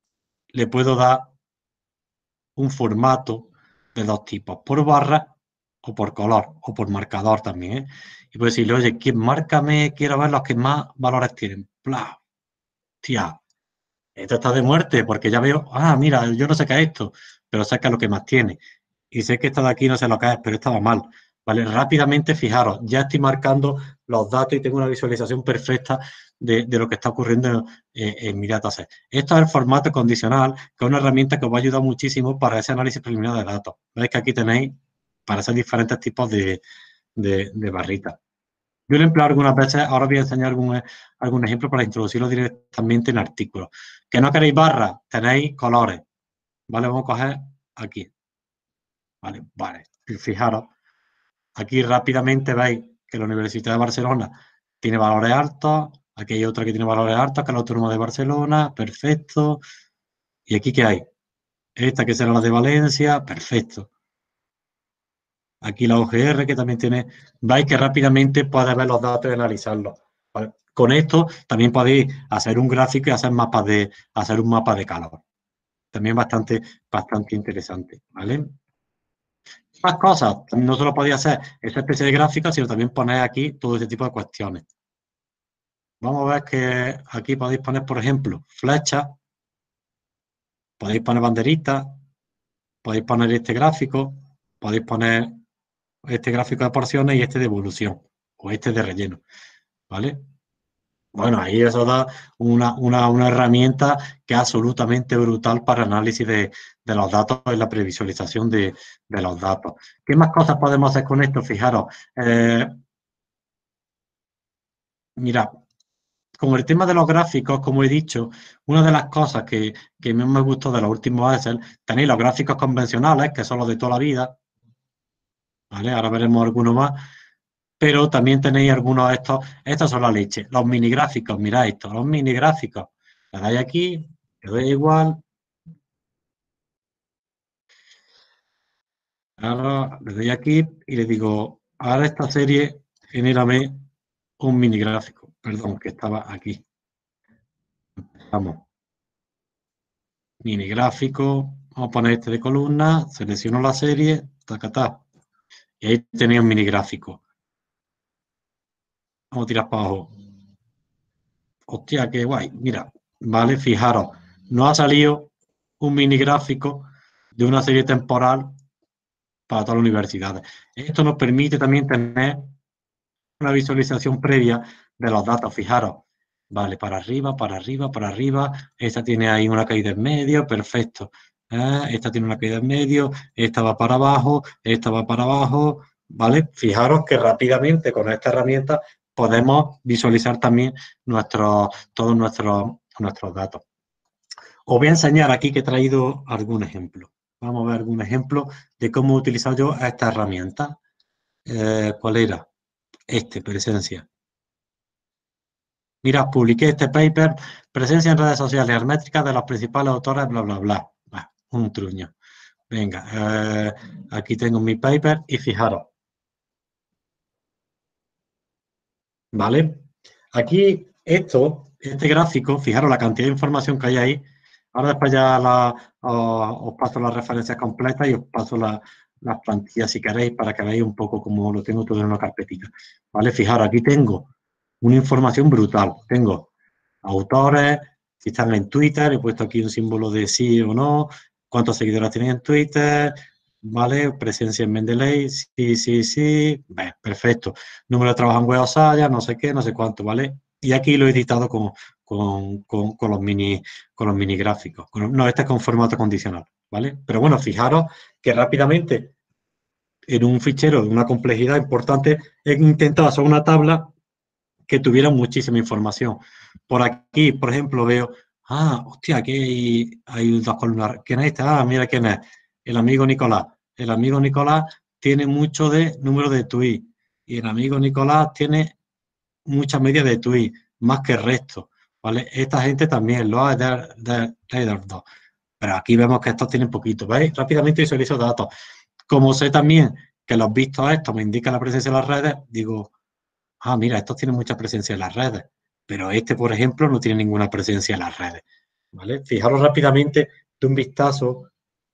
le puedo dar un formato de dos tipos, por barra o por color, o por marcador también, ¿eh? Y puedes decirle, oye, ¿quién, márcame, quiero ver los que más valores tienen. ¡Plah! Tía, esto está de muerte, porque ya veo, ah, mira, yo no sé qué es esto, pero sé qué es lo que más tiene. Y sé que esta de aquí no sé lo que es, pero estaba mal. ¿Vale? Rápidamente, fijaros, ya estoy marcando los datos y tengo una visualización perfecta de, de lo que está ocurriendo en, en mi dataset. Esto es el formato condicional, que es una herramienta que os va a ayudar muchísimo para ese análisis preliminar de datos. Veis que aquí tenéis para hacer diferentes tipos de, de, de barritas. Yo lo he empleado algunas veces, ahora voy a enseñar algún, algún ejemplo para introducirlo directamente en artículos. Que no queréis barras, tenéis colores. ¿Vale? Vamos a coger aquí. Vale, vale. Fijaros, aquí rápidamente veis que la Universidad de Barcelona tiene valores altos, aquí hay otra que tiene valores altos, que es la Autónoma de Barcelona, perfecto. ¿Y aquí qué hay? Esta que será la de Valencia, perfecto. Aquí la O G R que también tiene, veis que rápidamente podéis ver los datos y analizarlos. ¿Vale? Con esto también podéis hacer un gráfico y hacer mapas de, hacer un mapa de calor. También bastante, bastante interesante, ¿vale? Más cosas, no solo podéis hacer esa especie de gráfica, sino también poner aquí todo ese tipo de cuestiones. Vamos a ver que aquí podéis poner, por ejemplo, flechas, podéis poner banderitas, podéis poner este gráfico, podéis poner este gráfico de porciones y este de evolución, o este de relleno, ¿vale? Bueno, ahí eso da una, una, una herramienta que es absolutamente brutal para análisis de, de los datos y la previsualización de, de los datos. ¿Qué más cosas podemos hacer con esto? Fijaros, eh, mira, con el tema de los gráficos, como he dicho, una de las cosas que, que más me gustó de los últimos Excel, tenéis los gráficos convencionales, que son los de toda la vida, ¿vale? Ahora veremos algunos más, pero también tenéis algunos de estos, estos son la leche, los mini gráficos, mirad esto, los mini gráficos, le dais aquí, le doy igual, ahora le doy aquí y le digo, ahora esta serie, genérame un mini gráfico, perdón, que estaba aquí, vamos. Mini gráfico, vamos a poner este de columna, selecciono la serie, tacatá, y ahí tenéis un mini gráfico. Vamos a tirar para abajo. Hostia, qué guay. Mira, vale, fijaros, nos ha salido un mini gráfico de una serie temporal para todas las universidades. Esto nos permite también tener una visualización previa de los datos. Fijaros, vale, para arriba, para arriba, para arriba. Esta tiene ahí una caída en medio, perfecto. Ah, esta tiene una caída en medio, esta va para abajo, esta va para abajo, ¿vale? Fijaros que rápidamente con esta herramienta podemos visualizar también nuestros, todos nuestros, nuestros datos. Os voy a enseñar aquí que he traído algún ejemplo. Vamos a ver algún ejemplo de cómo he utilizado yo esta herramienta. Eh, ¿cuál era? Este, presencia. Mira, publiqué este paper, presencia en redes sociales herméticas de los principales autores, bla, bla, bla. Bah, un truño. Venga, eh, aquí tengo mi paper y fijaros, ¿vale? Aquí esto, este gráfico, fijaros la cantidad de información que hay ahí. Ahora después ya la, os, os paso las referencias completas y os paso la, las plantillas si queréis para que veáis un poco cómo lo tengo todo en una carpetita. ¿Vale? Fijaros, aquí tengo una información brutal. Tengo autores, si están en Twitter, he puesto aquí un símbolo de sí o no, cuántos seguidores tienen en Twitter, ¿vale? Presencia en Mendeley, sí, sí, sí, bien, perfecto. Número de trabajo en Web of Science, no sé qué, no sé cuánto, ¿vale? Y aquí lo he editado con, con, con, con los, mini, con los mini gráficos. Con, no, este es con formato condicional, ¿vale? Pero bueno, fijaros que rápidamente en un fichero de una complejidad importante he intentado hacer una tabla que tuviera muchísima información. Por aquí, por ejemplo, veo, ah, hostia, aquí hay, hay dos columnas. ¿Quién es este? Ah, mira quién es. El amigo Nicolás. El amigo Nicolás tiene mucho de número de tweets y el amigo Nicolás tiene muchas medias de tweets, más que el resto. ¿Vale? Esta gente también lo ha de, de, de dos. Pero aquí vemos que estos tienen poquito. ¿Veis? Rápidamente visualizo datos. Como sé también que los vistos estos me indican la presencia de las redes, digo, ah, mira, estos tienen mucha presencia en las redes, pero este, por ejemplo, no tiene ninguna presencia en las redes. ¿Vale? Fijaros rápidamente de un vistazo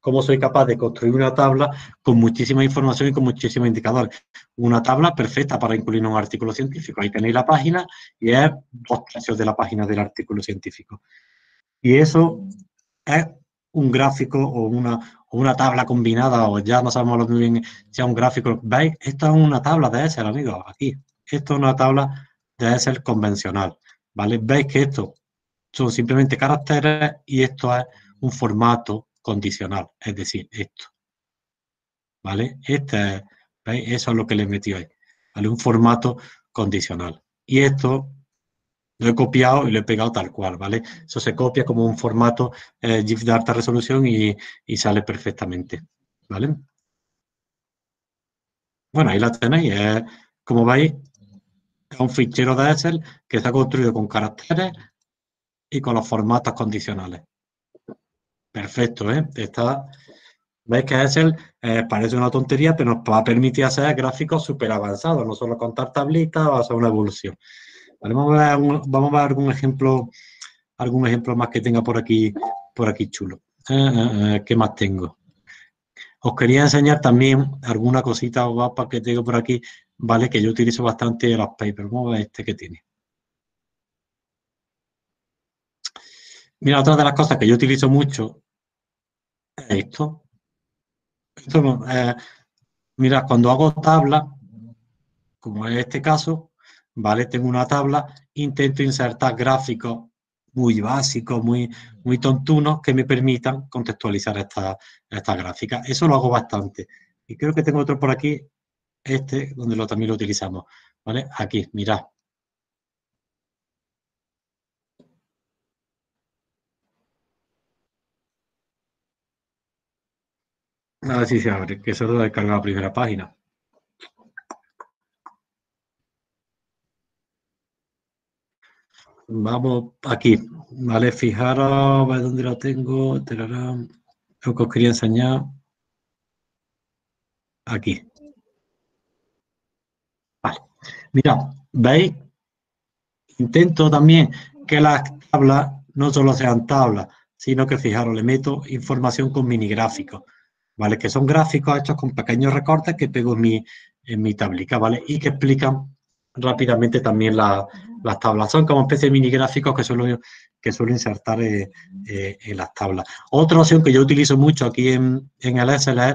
cómo soy capaz de construir una tabla con muchísima información y con muchísimos indicadores. Una tabla perfecta para incluir en un artículo científico. Ahí tenéis la página y es dos tercios de la página del artículo científico. Y eso es un gráfico o una, o una tabla combinada, o ya no sabemos muy bien si es un gráfico. ¿Veis? Esto es una tabla de Excel, amigos, aquí. Esto es una tabla de Excel convencional, ¿vale? Veis que esto son simplemente caracteres y esto es un formato condicional, es decir, esto, ¿vale? Este, ¿veis? Eso es lo que le he metido ahí, ¿vale? Un formato condicional. Y esto lo he copiado y lo he pegado tal cual, ¿vale? Eso se copia como un formato eh, GIF de alta resolución y, y sale perfectamente, ¿vale? Bueno, ahí la tenéis. Eh, como veis, es un fichero de Excel que está construido con caracteres y con los formatos condicionales. Perfecto, ¿eh? Está, veis que Excel eh, parece una tontería, pero nos va a permitir hacer gráficos súper avanzados, no solo contar tablitas o hacer una evolución. ¿Vale? Vamos a ver, un, vamos a ver algún ejemplo, algún ejemplo más que tenga por aquí, por aquí chulo. Eh, eh, eh, ¿qué más tengo? Os quería enseñar también alguna cosita guapa que tengo por aquí, ¿vale? Que yo utilizo bastante los papers. Vamos a ver este que tiene. Mira, otra de las cosas que yo utilizo mucho es esto. Esto no, eh, mira, cuando hago tablas, como en este caso, ¿vale? Tengo una tabla, intento insertar gráficos muy básicos, muy, muy tontunos, que me permitan contextualizar esta, esta gráfica. Eso lo hago bastante. Y creo que tengo otro por aquí, este, donde lo, también lo utilizamos, ¿vale? Aquí, mirad. A ver si se abre, que solo he descargado la primera página. Vamos aquí, ¿vale? Fijaros, a ver dónde lo tengo. Tararán. Lo que os quería enseñar. Aquí. Vale. Mira, ¿veis? Intento también que las tablas no solo sean tablas, sino que, fijaros, le meto información con mini gráficos, ¿vale? Que son gráficos hechos con pequeños recortes que pego en mi, en mi tablica, ¿vale? Y que explican rápidamente también la- las tablas. Son como especie de mini gráficos que suelo, que suelo insertar eh, eh, en las tablas. Otra opción que yo utilizo mucho aquí en, en el Excel es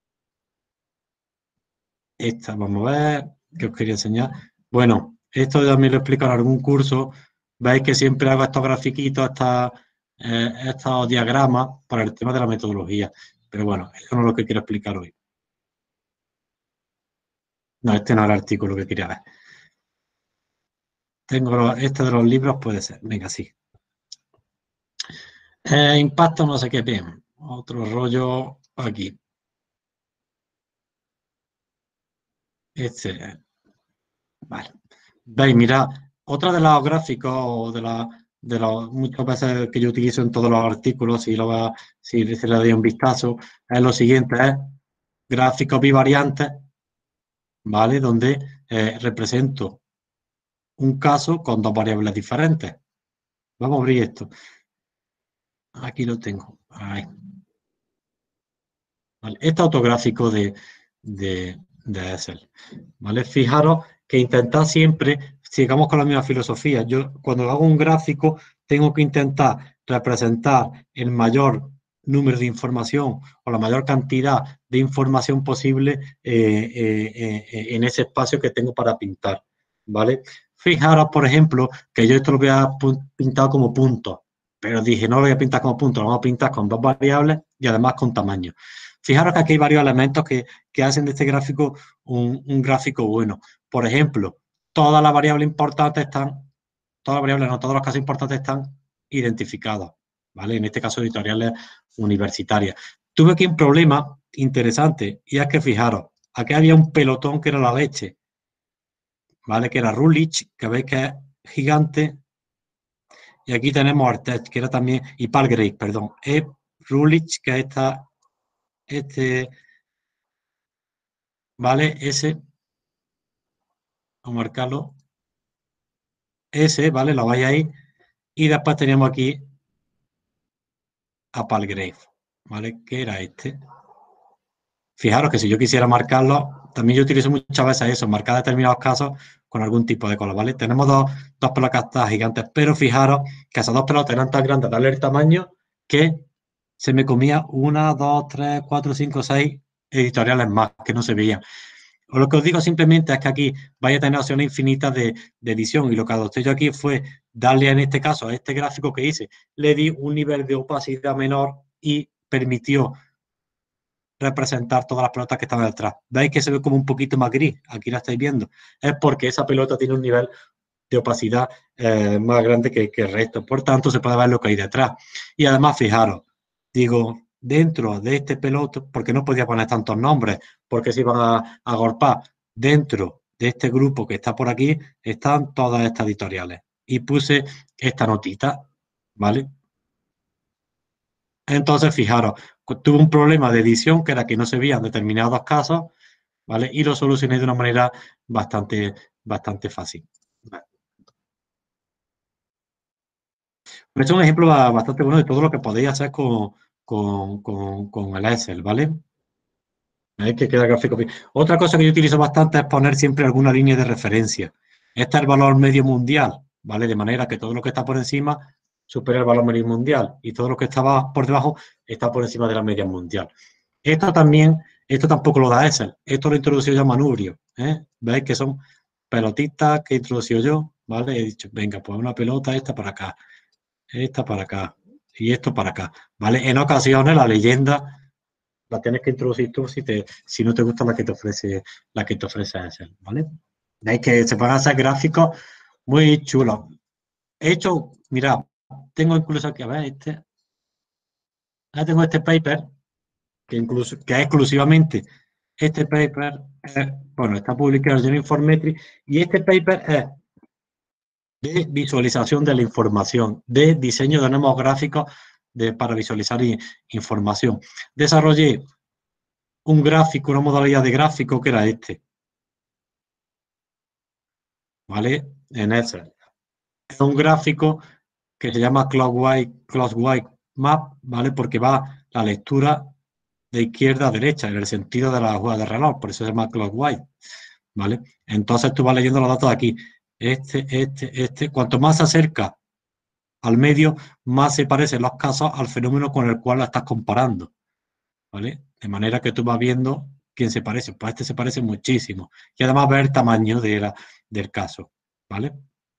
esta. Vamos a ver, que os quería enseñar. Bueno, esto también lo explico en algún curso. Veis que siempre hago estos grafiquitos, estas, eh, estos diagramas para el tema de la metodología. Pero bueno, eso no es lo que quiero explicar hoy. No, este no era el artículo que quería ver. Tengo los- este de los libros, puede ser. Venga, sí. Eh, impacto no sé qué bien. Otro rollo aquí. Este, vale. Veis, mirad, otra de los gráficos o de las de los muchas veces que yo utilizo en todos los artículos, si lo va, si se le doy un vistazo, es lo siguiente, es gráficos bivariantes, ¿vale? Donde eh, represento un caso con dos variables diferentes. Vamos a abrir esto. Aquí lo tengo. Ahí. ¿Vale? Este autográfico de, de, de Excel. ¿Vale? Fijaros que intentar siempre, sigamos con la misma filosofía. Yo cuando hago un gráfico tengo que intentar representar el mayor número de información o la mayor cantidad de información posible eh, eh, eh, en ese espacio que tengo para pintar. ¿Vale? Fijaros, por ejemplo, que yo esto lo voy a pintar como puntos, pero dije, no lo voy a pintar como puntos, lo vamos a pintar con dos variables y además con tamaño. Fijaros que aquí hay varios elementos que, que hacen de este gráfico un, un, gráfico bueno. Por ejemplo, todas las variables importantes están, todas las variables, no, todos los casos importantes están identificados, ¿vale? En este caso, editoriales universitarias. Tuve aquí un problema interesante y es que, fijaros, aquí había un pelotón que era la leche, ¿vale? Que era Rulich, que veis que es gigante, y aquí tenemos Artet, que era también, y Palgrave, perdón, es Rulich, que es esta, este, ¿vale? Ese, vamos a marcarlo, ese, ¿vale? Lo vais ahí. Y después tenemos aquí a Palgrave, ¿vale? Que era este. Fijaros que si yo quisiera marcarlo, también yo utilizo muchas veces eso, marcar determinados casos con algún tipo de color, ¿vale? Tenemos dos, dos pelotas gigantes, pero fijaros que esas dos pelotas eran tan grandes, darle el tamaño, que se me comía una, dos, tres, cuatro, cinco, seis editoriales más que no se veían. O lo que os digo simplemente es que aquí vaya a tener opciones infinitas de, de edición y lo que adopté yo aquí fue darle en este caso a este gráfico que hice, le di un nivel de opacidad menor y permitió representar todas las pelotas que están detrás. ¿Veis que se ve como un poquito más gris? Aquí la estáis viendo. Es porque esa pelota tiene un nivel de opacidad eh, más grande que, que el resto. Por tanto, se puede ver lo que hay detrás. Y además, fijaros, digo, dentro de este peloto, porque no podía poner tantos nombres, porque se iban a, a agolpar. Dentro de este grupo que está por aquí, están todas estas editoriales. Y puse esta notita, ¿vale? Entonces, fijaros, tuve un problema de edición que era que no se veían determinados casos, ¿vale? Y lo solucioné de una manera bastante, bastante fácil. Vale. Este es un ejemplo bastante bueno de todo lo que podéis hacer con, con, con, con el Excel, ¿vale? Es que queda gráfico bien. Otra cosa que yo utilizo bastante es poner siempre alguna línea de referencia. Este es el valor medio mundial, ¿vale? De manera que todo lo que está por encima supera el valor medio mundial y todo lo que estaba por debajo está por encima de la media mundial. Esto también, esto tampoco lo da Excel. Esto lo introducí yo a Manubrio, ¿eh? ¿Veis que son pelotitas que introducí yo? ¿Vale? He dicho, venga, pues una pelota, esta para acá, esta para acá y esto para acá, ¿vale? En ocasiones la leyenda la tienes que introducir tú si, te, si no te gusta la que te ofrece, la que te ofrece Excel, ¿vale? Veis que se pueden hacer gráficos muy chulos. He hecho, mira, tengo incluso aquí, a ver, este, ya tengo este paper que incluso, que es exclusivamente este paper, es, bueno, está publicado en Informetric y este paper es de visualización de la información, de diseño de nuevos gráficos de, para visualizar i- información. Desarrollé un gráfico, una modalidad de gráfico que era este, ¿vale? En Excel. Es un gráfico que se llama Clockwise, Clockwise Map, ¿vale? Porque va la lectura de izquierda a derecha, en el sentido de la aguja de reloj, por eso se llama Clockwise, ¿vale? Entonces tú vas leyendo los datos de aquí. Este, este, este. Cuanto más se acerca al medio, más se parecen los casos al fenómeno con el cual la estás comparando, ¿vale? De manera que tú vas viendo quién se parece. Pues este se parece muchísimo. Y además ver el tamaño de la, del caso, ¿vale?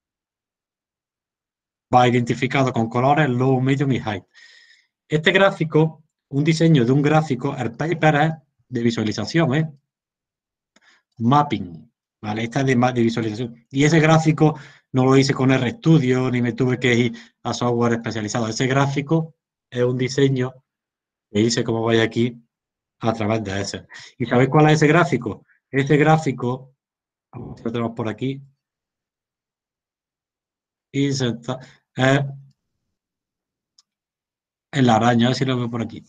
Va identificado con colores low, medium y high. Este gráfico, un diseño de un gráfico, el paper es de visualización, ¿eh? Mapping, ¿vale? Esta es de, de visualización. Y ese gráfico no lo hice con RStudio, ni me tuve que ir a software especializado. Ese gráfico es un diseño que hice, como veis aquí, a través de ese. ¿Y sabéis cuál es ese gráfico? Ese gráfico, lo tenemos por aquí, y se está, eh, en la araña, a ver si lo veo por aquí.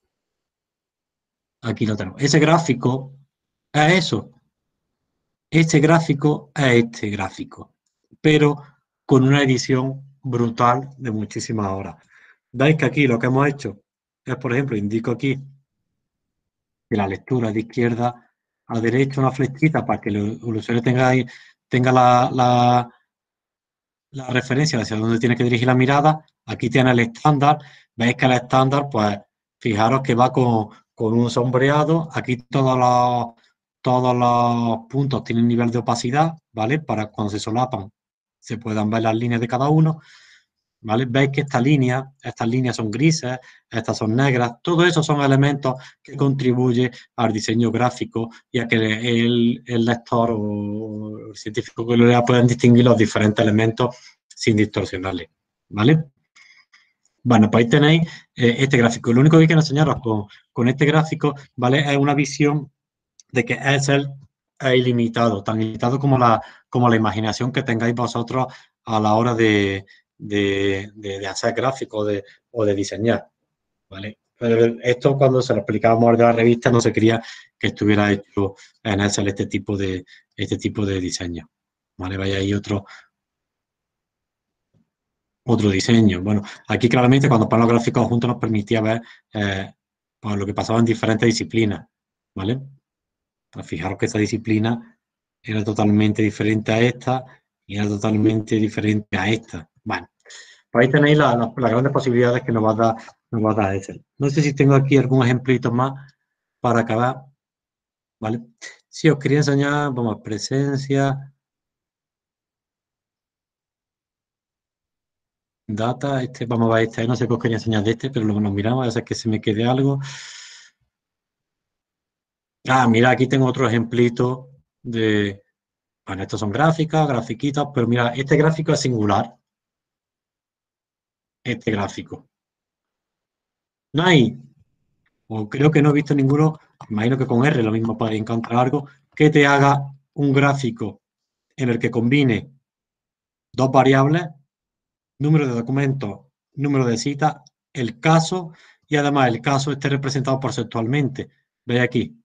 Aquí lo tenemos. Ese gráfico es eso. Este gráfico es este gráfico, pero con una edición brutal de muchísimas horas. Veis que aquí lo que hemos hecho es, por ejemplo, indico aquí que la lectura de izquierda a derecha una flechita para que el usuario tenga, tenga la, la, la referencia hacia dónde tiene que dirigir la mirada. Aquí tiene el estándar. Veis que el estándar, pues, fijaros que va con, con un sombreado. Aquí todos los, todos los puntos tienen nivel de opacidad, ¿vale? Para cuando se solapan se puedan ver las líneas de cada uno, ¿vale? Veis que esta línea, estas líneas son grises, estas son negras. Todo eso son elementos que contribuyen al diseño gráfico y a que el, el lector o el científico que lo lea puedan distinguir los diferentes elementos sin distorsionarle, ¿vale? Bueno, pues ahí tenéis eh, este gráfico. Lo único que quiero enseñaros con, con este gráfico, ¿vale? Es una visión de que Excel es ilimitado, tan ilimitado como la, como la imaginación que tengáis vosotros a la hora de, de, de, de hacer gráficos de, o de diseñar, ¿vale? Pero esto cuando se lo explicábamos de la revista no se quería que estuviera hecho en Excel este tipo de, este tipo de diseño, ¿vale? Vaya ahí otro, otro diseño. Bueno, aquí claramente cuando ponen los gráficos juntos nos permitía ver eh, por lo que pasaba en diferentes disciplinas, ¿vale? Pues fijaros que esta disciplina era totalmente diferente a esta y era totalmente diferente a esta. Bueno, pues ahí tenéis la- la- las grandes posibilidades que nos va a dar, nos va a dar Excel. No sé si tengo aquí algún ejemplito más para acabar, ¿vale? Si os quería enseñar, vamos, presencia, data, este, vamos a ver este, no sé qué os quería enseñar de este, pero luego nos miramos, a ver que se me quede algo. Ah, mira, aquí tengo otro ejemplito de, bueno, estos son gráficas, grafiquitas, pero mira, este gráfico es singular, este gráfico. No hay, o creo que no he visto ninguno, imagino que con R lo mismo podéis encontrar algo, que te haga un gráfico en el que combine dos variables, número de documentos, número de citas, el caso, y además el caso esté representado porcentualmente. Veis aquí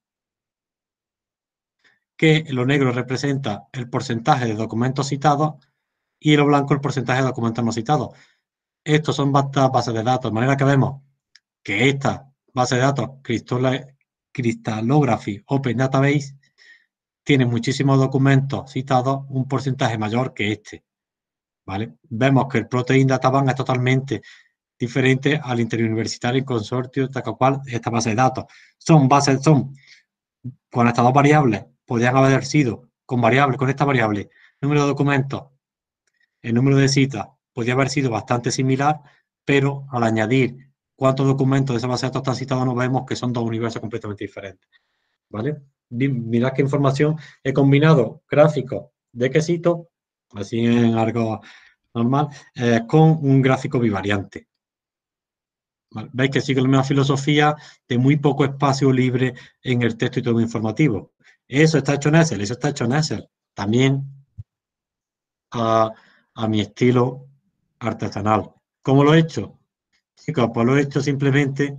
que lo negro representa el porcentaje de documentos citados y lo blanco el porcentaje de documentos no citados. Estos son bases de datos, de manera que vemos que esta base de datos, Crystallography Open Database, tiene muchísimos documentos citados, un porcentaje mayor que este, ¿vale? Vemos que el Protein Data Bank es totalmente diferente al Interuniversitario Consortio, tal cual, esta base de datos. Son bases, son, con estas dos variables, podrían haber sido con variable, con esta variable, número de documentos, el número de citas, podría haber sido bastante similar, pero al añadir cuántos documentos de esa base de datos están citados, nos vemos que son dos universos completamente diferentes, ¿vale? Mirad qué información he combinado, gráficos de quesito, así en algo normal, eh, con un gráfico bivariante. ¿Vale? Veis que sigue la misma filosofía de muy poco espacio libre en el texto y todo informativo. Eso está hecho en Excel, eso está hecho en Excel. También a, a mi estilo artesanal. ¿Cómo lo he hecho? Chicos, pues lo he hecho simplemente,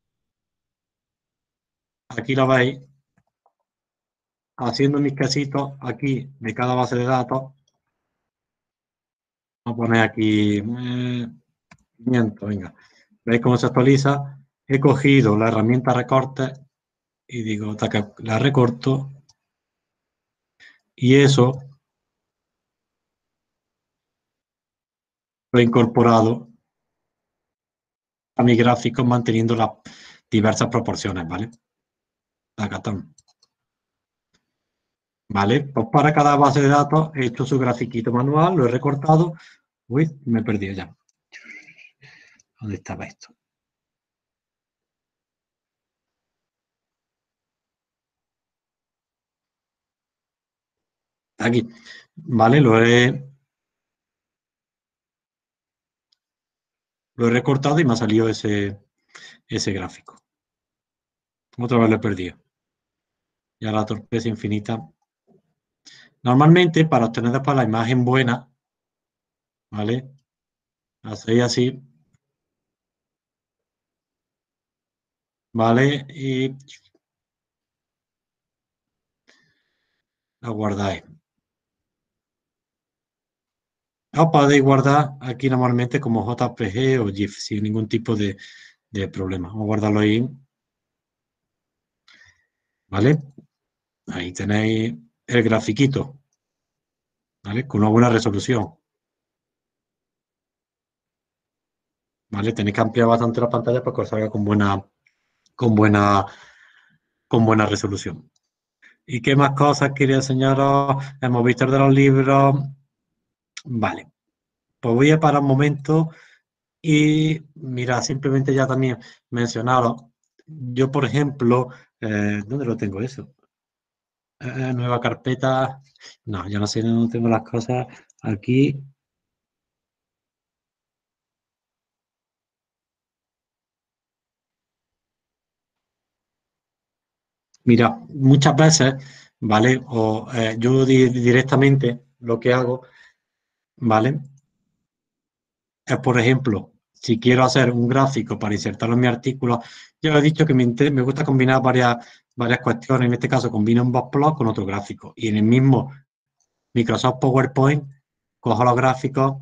aquí lo veis, haciendo mis casitos aquí de cada base de datos. Vamos a poner aquí eh, quinientos, venga. ¿Veis cómo se actualiza? He cogido la herramienta recorte y digo, taca, la recorto y eso lo he incorporado a mi gráfico manteniendo las diversas proporciones, ¿vale? Tacatán. ¿Vale? Pues para cada base de datos he hecho su grafiquito manual, lo he recortado. Uy, me he perdido ya. ¿Dónde estaba esto? Aquí. ¿Vale? Lo he, lo he recortado y me ha salido ese, ese gráfico. Otra vez lo he perdido. Ya la torpeza infinita. Normalmente, para obtener después la imagen buena, ¿vale? Hacéis así, ¿vale? Y la guardáis. O podéis guardar aquí normalmente como J P G o GIF sin ningún tipo de, de problema. Vamos a guardarlo ahí, ¿vale? Ahí tenéis el grafiquito, ¿vale? Con una buena resolución, ¿vale? Tenéis que ampliar bastante la pantalla para que os salga con buena, con buena, con buena resolución. ¿Y qué más cosas quería enseñaros? Hemos visto el de los libros. Vale, pues voy a parar un momento y mira, simplemente ya también mencionaros. Yo, por ejemplo, eh, ¿dónde lo tengo eso? Eh, nueva carpeta. No, yo no sé, no tengo las cosas aquí. Mira, muchas veces, ¿vale? O eh, yo di- directamente lo que hago, ¿vale? Es, por ejemplo, si quiero hacer un gráfico para insertarlo en mi artículo, yo he dicho que me, inte- me gusta combinar varias, varias cuestiones. En este caso, combino un boxplot con otro gráfico. Y en el mismo Microsoft PowerPoint, cojo los gráficos,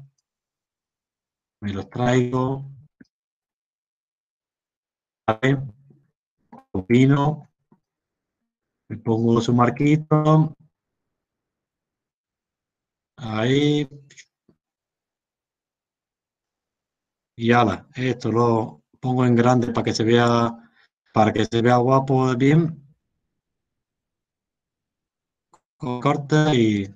me los traigo, ¿vale? opino, le pongo su marquito, ahí, y ala, esto lo pongo en grande para que se vea, para que se vea guapo bien, corta y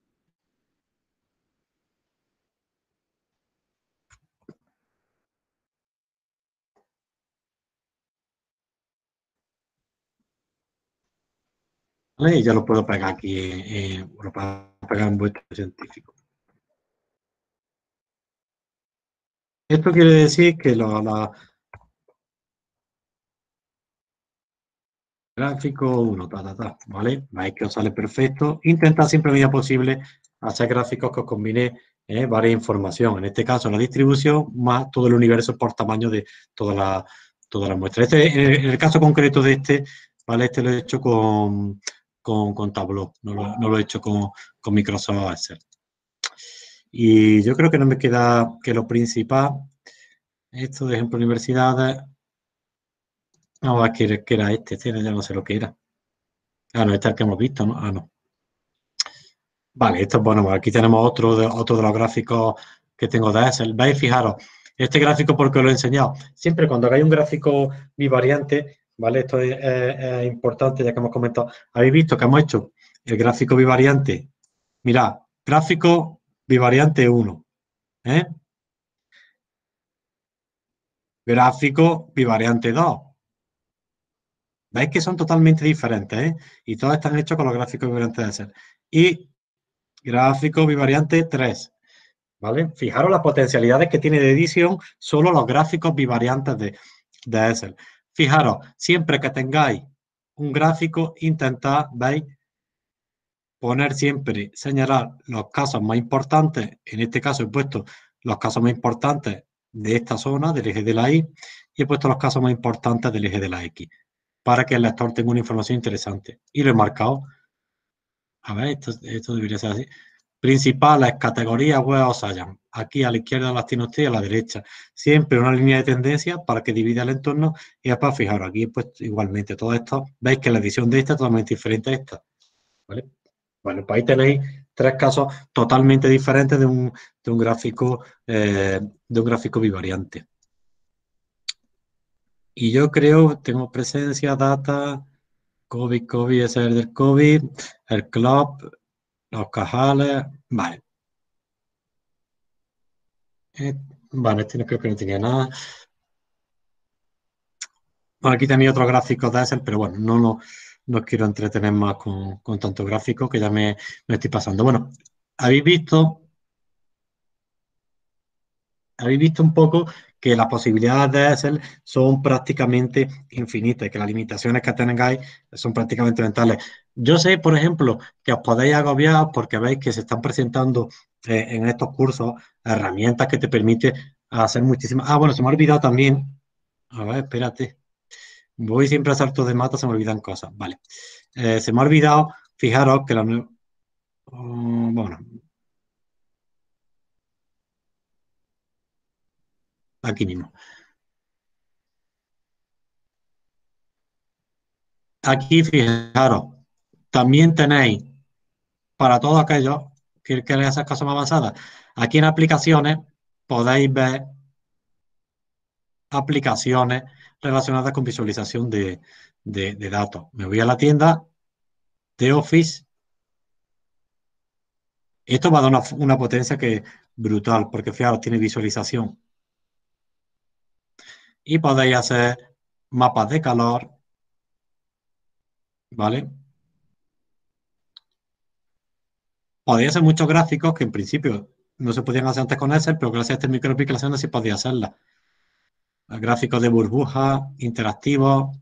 ¿vale? Y ya lo puedo pegar aquí, eh, eh, lo puedo pegar en vuestro científico. Esto quiere decir que lo, la, gráfico uno, ta, ta, ta, ¿vale? Veis que os sale perfecto. Intentad siempre a medida posible hacer gráficos que os combine eh, varias información. En este caso, la distribución más todo el universo por tamaño de todas las toda la muestras. Este, en el caso concreto de este, ¿vale? Este lo he hecho con, con, con Tableau, no lo, no lo he hecho con, con Microsoft Excel. Y yo creo que no me queda que lo principal, esto de ejemplo universidades, no, va, que, que era este, este ya no sé lo que era. Ah, no, este es el que hemos visto, ¿no? Ah, no. Vale, esto, bueno, pues aquí tenemos otro de, otro de los gráficos que tengo de Excel. ¿Veis? Fijaros, este gráfico porque lo he enseñado. Siempre cuando hagáis un gráfico bivariante, ¿vale? Esto es, es- es importante ya que hemos comentado. Habéis visto que hemos hecho el gráfico bivariante. Mirad, gráfico bivariante uno, ¿eh? Gráfico bivariante dos. ¿Veis que son totalmente diferentes, eh? Y todos están hechos con los gráficos bivariantes de Excel. Y gráfico bivariante tres. ¿Vale? Fijaros las potencialidades que tiene de edición solo los gráficos bivariantes de, de Excel. Fijaros, siempre que tengáis un gráfico, intentad, ¿veis? Poner siempre, señalar los casos más importantes. En este caso he puesto los casos más importantes de esta zona, del eje de la Y, y he puesto los casos más importantes del eje de la X, para que el lector tenga una información interesante. Y lo he marcado. A ver, esto, esto debería ser así. Principales categorías web o Sayan. Aquí a la izquierda las tiene usted y a la derecha. Siempre una línea de tendencia para que divida el entorno. Y después, fijaros, aquí pues igualmente todo esto. Veis que la edición de esta es totalmente diferente a esta. ¿Vale? Bueno, pues ahí tenéis tres casos totalmente diferentes de un, de un gráfico eh, de un gráfico bivariante. Y yo creo, tengo presencia, data, COVID, COVID, ese es el del COVID, el club, los cajales, vale. Eh, vale, este no creo que no tenía nada. Bueno, aquí tenéis otros gráficos de Excel, pero bueno, no, no, no os quiero entretener más con, con tantos gráficos que ya me, me estoy pasando. Bueno, habéis visto, habéis visto un poco que las posibilidades de Excel son prácticamente infinitas, que las limitaciones que tengáis son prácticamente mentales. Yo sé, por ejemplo, que os podéis agobiar porque veis que se están presentando eh, en estos cursos herramientas que te permiten hacer muchísimas. Ah, bueno, se me ha olvidado también. A ver, espérate. Voy siempre a saltos de mata, se me olvidan cosas. Vale. Eh, se me ha olvidado, fijaros que la nue- oh, bueno, aquí mismo. Aquí, fijaros, también tenéis para todos aquellos que queréis hacer cosas más avanzadas. Aquí en aplicaciones podéis ver aplicaciones relacionadas con visualización de, de- de datos. Me voy a la tienda de Office. Esto va a dar una, una potencia que es brutal, porque fijaros, tiene visualización. Y podéis hacer mapas de calor, ¿vale? Podía hacer muchos gráficos que en principio no se podían hacer antes con Excel, pero gracias a esta microaplicación sí podía hacerlas. Gráficos de burbujas, interactivos.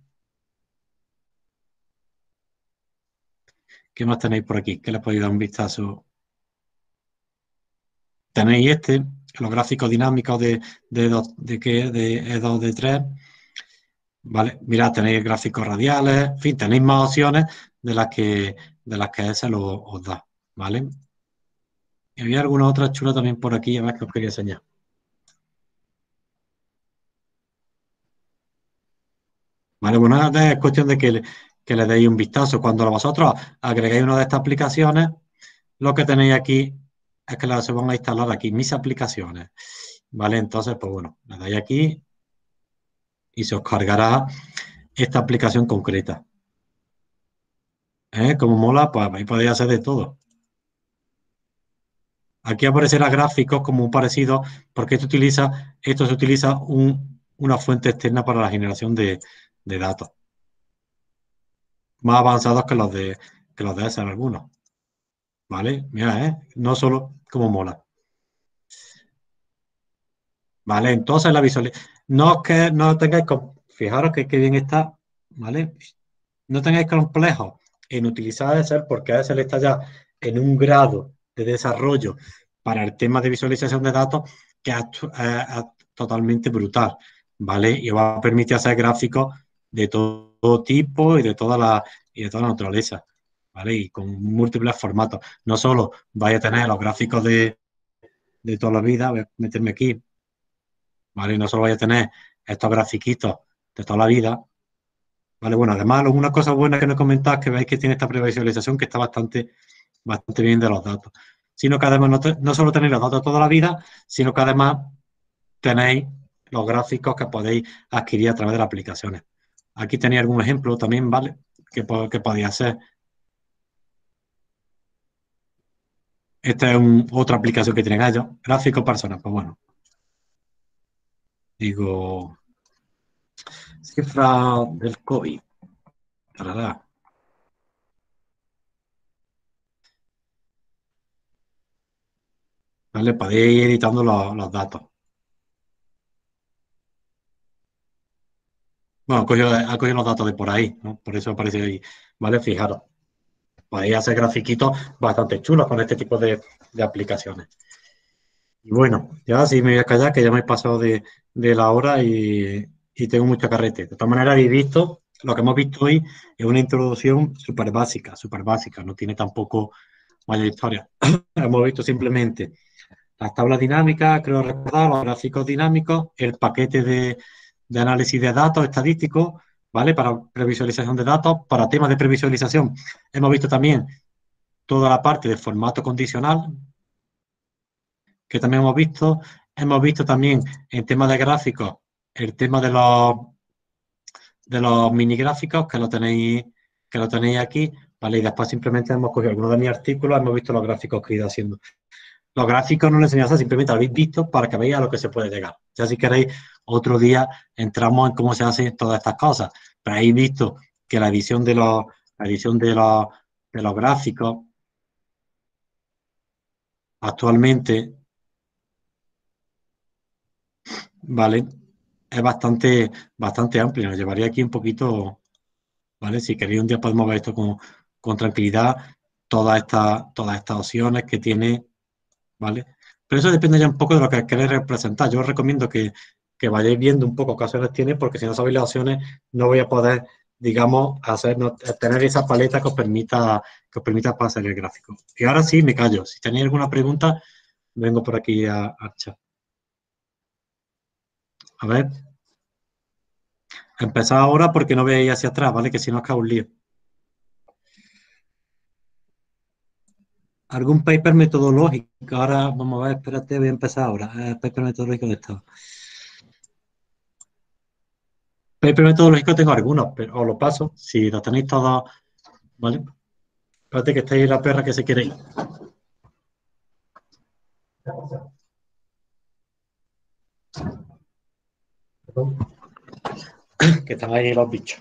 ¿Qué más tenéis por aquí? ¿Qué les podéis dar un vistazo? Tenéis este, los gráficos dinámicos de, de, dos, de, qué, de E dos, de tres. ¿Vale? Mirad, tenéis gráficos radiales. En fin, tenéis más opciones de las que, de las que Excel os, os da. ¿Vale? Y había alguna otra chula también por aquí, a ver que os quería enseñar. ¿vale? Bueno, es cuestión de que, le- que le deis un vistazo. Cuando vosotros agregáis una de estas aplicaciones, lo que tenéis aquí es que las- se van a instalar aquí mis aplicaciones, ¿vale? Entonces, pues bueno, le dais aquí y se os cargará esta aplicación concreta. ¿Eh? Como mola, pues ahí podéis hacer de todo. Aquí aparecerá gráficos como un parecido, porque esto utiliza, esto se utiliza un- una fuente externa para la generación de, de datos, más avanzados que los de, que los de Excel algunos, ¿vale? Mira, ¿eh? No solo como mola. ¿Vale? Entonces la visualización, no es que no tengáis, com- fijaros que, que bien está, ¿vale? No tengáis complejo en utilizar Excel porque Excel está ya en un grado de desarrollo para el tema de visualización de datos que es, actu- es- es totalmente brutal, ¿vale? Y os va a permitir hacer gráficos de todo, todo tipo y de toda la, y de toda la naturaleza, ¿vale? Y con múltiples formatos. No solo vais a tener los gráficos de, de toda la vida, voy a meterme aquí, ¿vale? Y no solo vais a tener estos grafiquitos de toda la vida, ¿vale? Bueno, además, una cosa buena que no he comentado es que veis que tiene esta previsualización que está bastante, bastante bien de los datos. Sino que además no, te- no solo tenéis los datos toda la vida, sino que además tenéis los gráficos que podéis adquirir a través de las aplicaciones. Aquí tenéis algún ejemplo también, ¿vale? Que, po- que podéis hacer. Esta es un- otra aplicación que tienen ellos. Gráficos personas. Pues bueno, digo, cifra del COVID. Tarará, ¿vale? Podéis ir editando los, los datos. Bueno, ha cogido, ha cogido los datos de por ahí, ¿no? Por eso aparece ahí. ¿Vale? Fijaros. Podéis hacer grafiquitos bastante chulos con este tipo de, de aplicaciones. Y bueno, ya sí me voy a callar, que ya me he pasado de, de la hora y, y tengo mucho carrete. De todas maneras, habéis visto, lo que hemos visto hoy es una introducción súper básica, súper básica, no tiene tampoco mayor historia. Hemos visto simplemente las tablas dinámicas, creo recordar, los gráficos dinámicos, el paquete de, de análisis de datos estadísticos, ¿vale? Para previsualización de datos, para temas de previsualización. Hemos visto también toda la parte de formato condicional, que también hemos visto. Hemos visto también en temas de gráficos el tema de los, de los mini gráficos, que lo tenéis, que lo tenéis aquí, ¿vale? Y después simplemente hemos cogido algunos de mis artículos, hemos visto los gráficos que he ido haciendo. Los gráficos no les enseño a hacer, simplemente lo habéis visto para que veáis a lo que se puede llegar. Ya si queréis, otro día entramos en cómo se hacen todas estas cosas. Pero habéis visto que la edición de los, la edición de los, de los gráficos actualmente, ¿vale? Es bastante, bastante amplio. Nos llevaría aquí un poquito, ¿vale? Si queréis un día podemos ver esto con, con tranquilidad, todas estas, todas estas opciones que tiene, ¿vale? Pero eso depende ya un poco de lo que queréis representar. Yo os recomiendo que, que vayáis viendo un poco qué opciones tiene, porque si no sabéis las opciones, no voy a poder, digamos, hacer, no- tener esa paleta que os permita, que os permita pasar el gráfico. Y ahora sí, me callo. Si tenéis alguna pregunta, vengo por aquí a, a chat. A ver, empezad ahora porque no veis hacia atrás, ¿vale? Que si no es que un lío. ¿Algún paper metodológico? Ahora vamos a ver, espérate, voy a empezar ahora. Eh, paper metodológico de estado. Paper metodológico tengo algunos, pero os lo paso. Si lo tenéis todos, ¿vale? Espérate que está ahí la perra que se quiere ir. Que están ahí los bichos.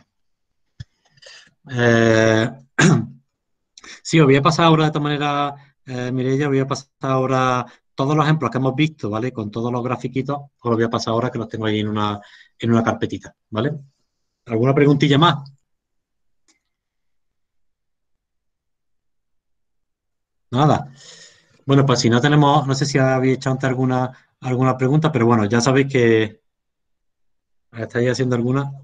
Eh, sí, os voy a pasar ahora de esta manera, eh, Mireia, voy a pasar ahora todos los ejemplos que hemos visto, ¿vale? Con todos los grafiquitos, os los voy a pasar ahora que los tengo ahí en una, en una carpetita, ¿vale? ¿Alguna preguntilla más? Nada. Bueno, pues si no tenemos, no sé si habéis hecho antes alguna, alguna pregunta, pero bueno, ya sabéis que estáis haciendo alguna.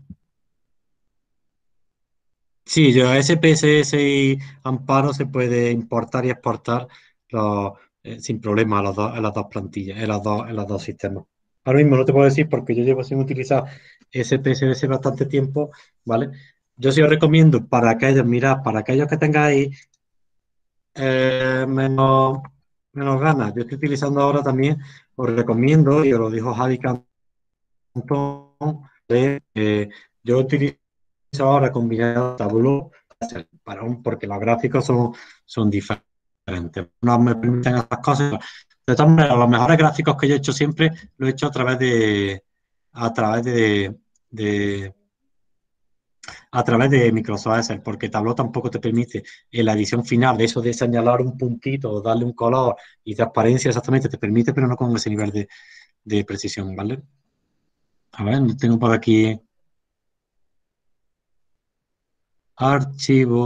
Sí, yo S P S S y Amparo se puede importar y exportar los, eh, sin problema a, los dos- a las dos plantillas, en los dos, en los dos sistemas. Ahora mismo no te puedo decir porque yo llevo sin utilizar S P S S bastante tiempo, ¿vale? Yo sí os recomiendo para aquellos, mirad, para aquellos que tengáis eh, menos, menos ganas, yo estoy utilizando ahora también, os recomiendo, y os lo dijo Javi Cantón, de, eh, yo utilizo ahora combinado Tableau para un, porque los gráficos son, son diferentes. No me permiten esas cosas. De todas maneras, los mejores gráficos que yo he hecho siempre lo he hecho a través de a través de, de a través de Microsoft Excel, porque Tableau tampoco te permite en la edición final de eso de señalar un puntito, o darle un color y transparencia exactamente, te permite, pero no con ese nivel de, de precisión, ¿vale? A ver, tengo por aquí archivo.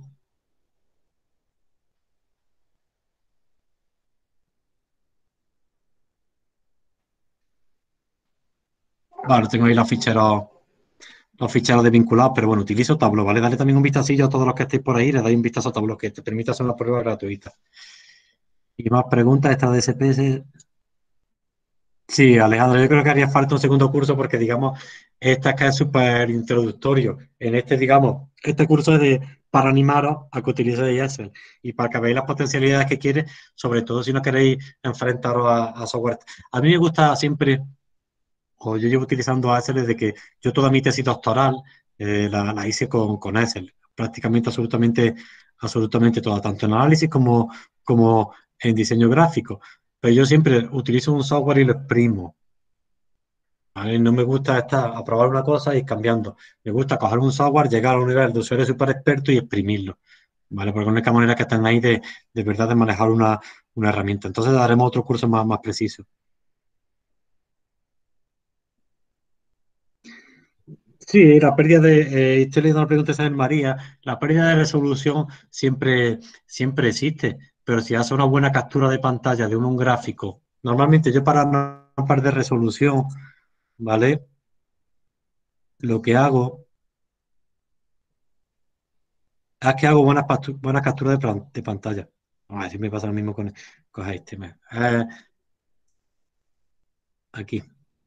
Vale, tengo ahí los ficheros, los ficheros de vinculados, pero bueno, utilizo Tableau, ¿vale? Dale también un vistacillo a todos los que estéis por ahí, le dais un vistazo a Tableau que te permite hacer una prueba gratuita. Y más preguntas, esta de S P S. Sí, Alejandro, yo creo que haría falta un segundo curso porque, digamos, esta es que es súper introductorio. En este, digamos, este curso es de, para animaros a que utilicéis Excel y para que veáis las potencialidades que quiere, sobre todo si no queréis enfrentaros a, a software. A mí me gusta siempre, o yo llevo utilizando Excel desde que yo toda mi tesis doctoral eh, la, la hice con, con Excel, prácticamente absolutamente, absolutamente toda, tanto en análisis como, como en diseño gráfico. Pero yo siempre utilizo un software y lo exprimo. ¿Vale? No me gusta estar a probar una cosa y ir cambiando. Me gusta coger un software, llegar a un nivel de usuario super experto y exprimirlo. ¿Vale? Porque es la única manera que están ahí de, de verdad de manejar una, una herramienta. Entonces daremos otro curso más, más preciso. Sí, la pérdida de, eh, estoy leyendo la pregunta de Isabel María, la pérdida de resolución siempre, siempre existe, pero si hace una buena captura de pantalla de un, un gráfico, normalmente yo para no perder resolución, ¿vale? Lo que hago es que hago buenas, pastu- buenas capturas de, plan- de pantalla. A ver si me pasa lo mismo con, con este. me- eh, aquí.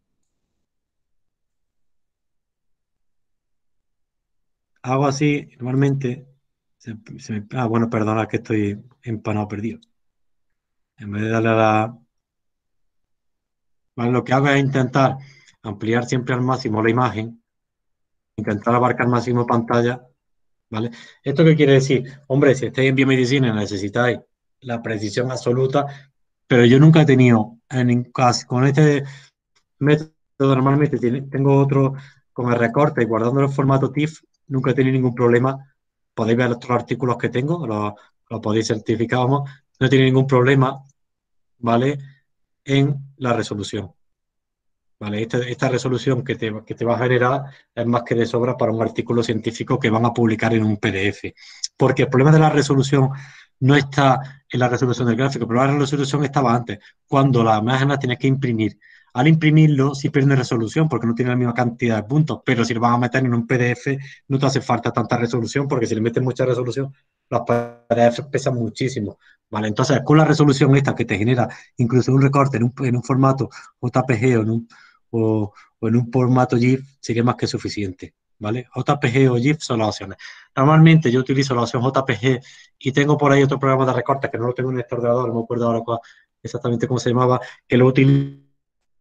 Hago así, normalmente. se- se me- ah, bueno, perdona que estoy empanado perdido. En vez de darle a la. Vale, lo que hago es intentar ampliar siempre al máximo la imagen, intentar abarcar al máximo pantalla, ¿vale? ¿Esto qué quiere decir? Hombre, si estáis en biomedicina y necesitáis la precisión absoluta, pero yo nunca he tenido, en, ningún caso- con este método normalmente tiene- tengo otro con el recorte y guardando el formato TIFF, nunca he tenido ningún problema. Podéis ver los otros artículos que tengo, los, los podéis certificar, vamos. No he tenido ningún problema, ¿vale? En la resolución. ¿Vale? Esta, esta resolución que te, que te va a generar es más que de sobra para un artículo científico que van a publicar en un P D F. Porque el problema de la resolución no está en la resolución del gráfico, pero la resolución estaba antes, cuando la imagen la tienes que imprimir. Al imprimirlo, sí pierde resolución porque no tiene la misma cantidad de puntos, pero si lo vas a meter en un P D F, no te hace falta tanta resolución porque si le metes mucha resolución, los P D F pesan muchísimo. ¿Vale? Entonces, con la resolución esta que te genera incluso un recorte en un, en un formato J P G o en un o, o en un formato GIF sería más que suficiente, ¿vale? J P G o GIF son las opciones. Normalmente yo utilizo la opción J P G y tengo por ahí otro programa de recortes que no lo tengo en este ordenador, no me acuerdo ahora cuál, exactamente cómo se llamaba, que lo utilizo en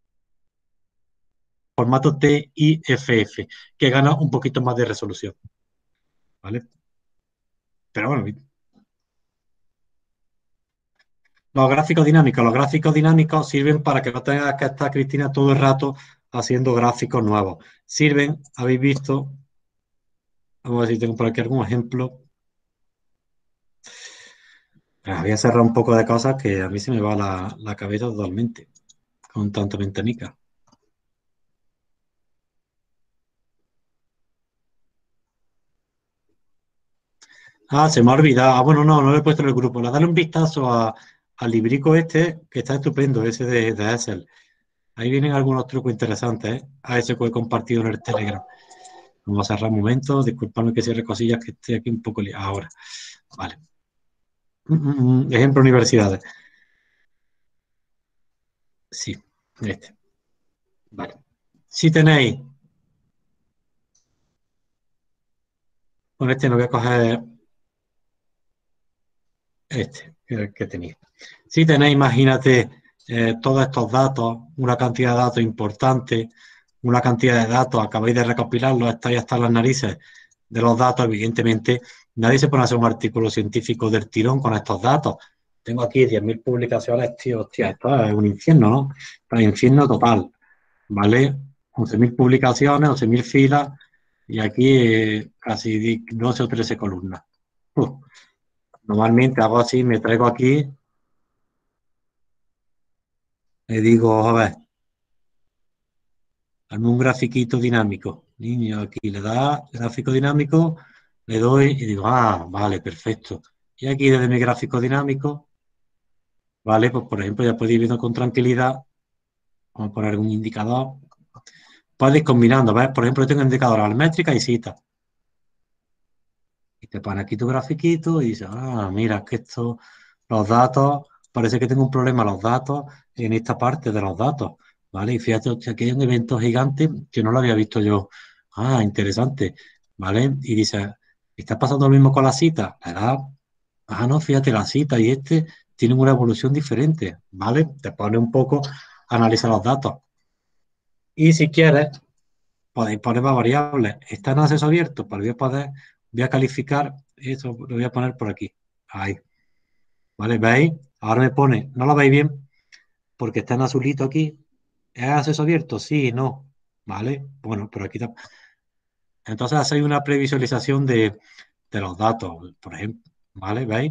formato TIFF, que gana un poquito más de resolución, ¿vale? Pero bueno, los gráficos dinámicos, los gráficos dinámicos sirven para que no tengas que estar, Cristina, todo el rato haciendo gráficos nuevos. Sirven, habéis visto, vamos a ver si tengo por aquí algún ejemplo. Ah, voy a cerrar un poco de cosas que a mí se me va la, la cabeza totalmente con tanta ventanica. Ah, se me ha olvidado. Ah, bueno, no, no lo he puesto en el grupo. Le dale un vistazo a- al librico este, que está estupendo, ese de, de Excel. Ahí vienen algunos trucos interesantes, ¿eh? A ese que he compartido en el Telegram. Vamos a cerrar un momento. Disculpadme que cierre cosillas que estoy aquí un poco liado. Ahora, vale. Mm, mm, mm. Ejemplo, universidades. Sí, este. Vale. Si tenéis Con este no voy a coger este que, que tenéis. Si tenéis, imagínate, eh, todos estos datos, una cantidad de datos importante, una cantidad de datos, acabáis de recopilarlos, estáis hasta las narices de los datos, evidentemente, nadie se pone a hacer un artículo científico del tirón con estos datos. Tengo aquí diez mil publicaciones, tío, hostia, esto es un infierno, ¿no? Un infierno total, ¿vale? once mil publicaciones, once mil filas, y aquí eh, casi doce o trece columnas. Uf. Normalmente hago así, me traigo aquí, le digo, a ver, hazme un grafiquito dinámico. Niño, aquí le da gráfico dinámico, le doy y digo, ah, vale, perfecto. Y aquí desde mi gráfico dinámico, vale, pues por ejemplo ya podéis ir viendo con tranquilidad, vamos a poner algún indicador. Podéis ir combinando, ¿ves? Por ejemplo, yo tengo indicadores métrica y cita. Y te pone aquí tu grafiquito y dices, ah, mira, que esto, los datos, parece que tengo un problema los datos en esta parte de los datos, ¿vale? Y fíjate, hostia, aquí hay un evento gigante que no lo había visto yo. Ah, interesante, ¿vale? Y dices, ¿está pasando lo mismo con la cita? Le das, ah, no, fíjate, la cita y este tienen una evolución diferente, ¿vale? Te pone un poco a analizar los datos. Y si quieres, podéis poner más variables. Está en acceso abierto, pues voy a poder, voy a calificar, eso lo voy a poner por aquí. Ahí. ¿Vale? ¿Veis? Ahora me pone, no lo veis bien, porque está en azulito aquí. ¿Es acceso abierto? Sí, no. ¿Vale? Bueno, pero aquí está. Entonces hacéis una previsualización de, de los datos, por ejemplo. ¿Vale? ¿Veis?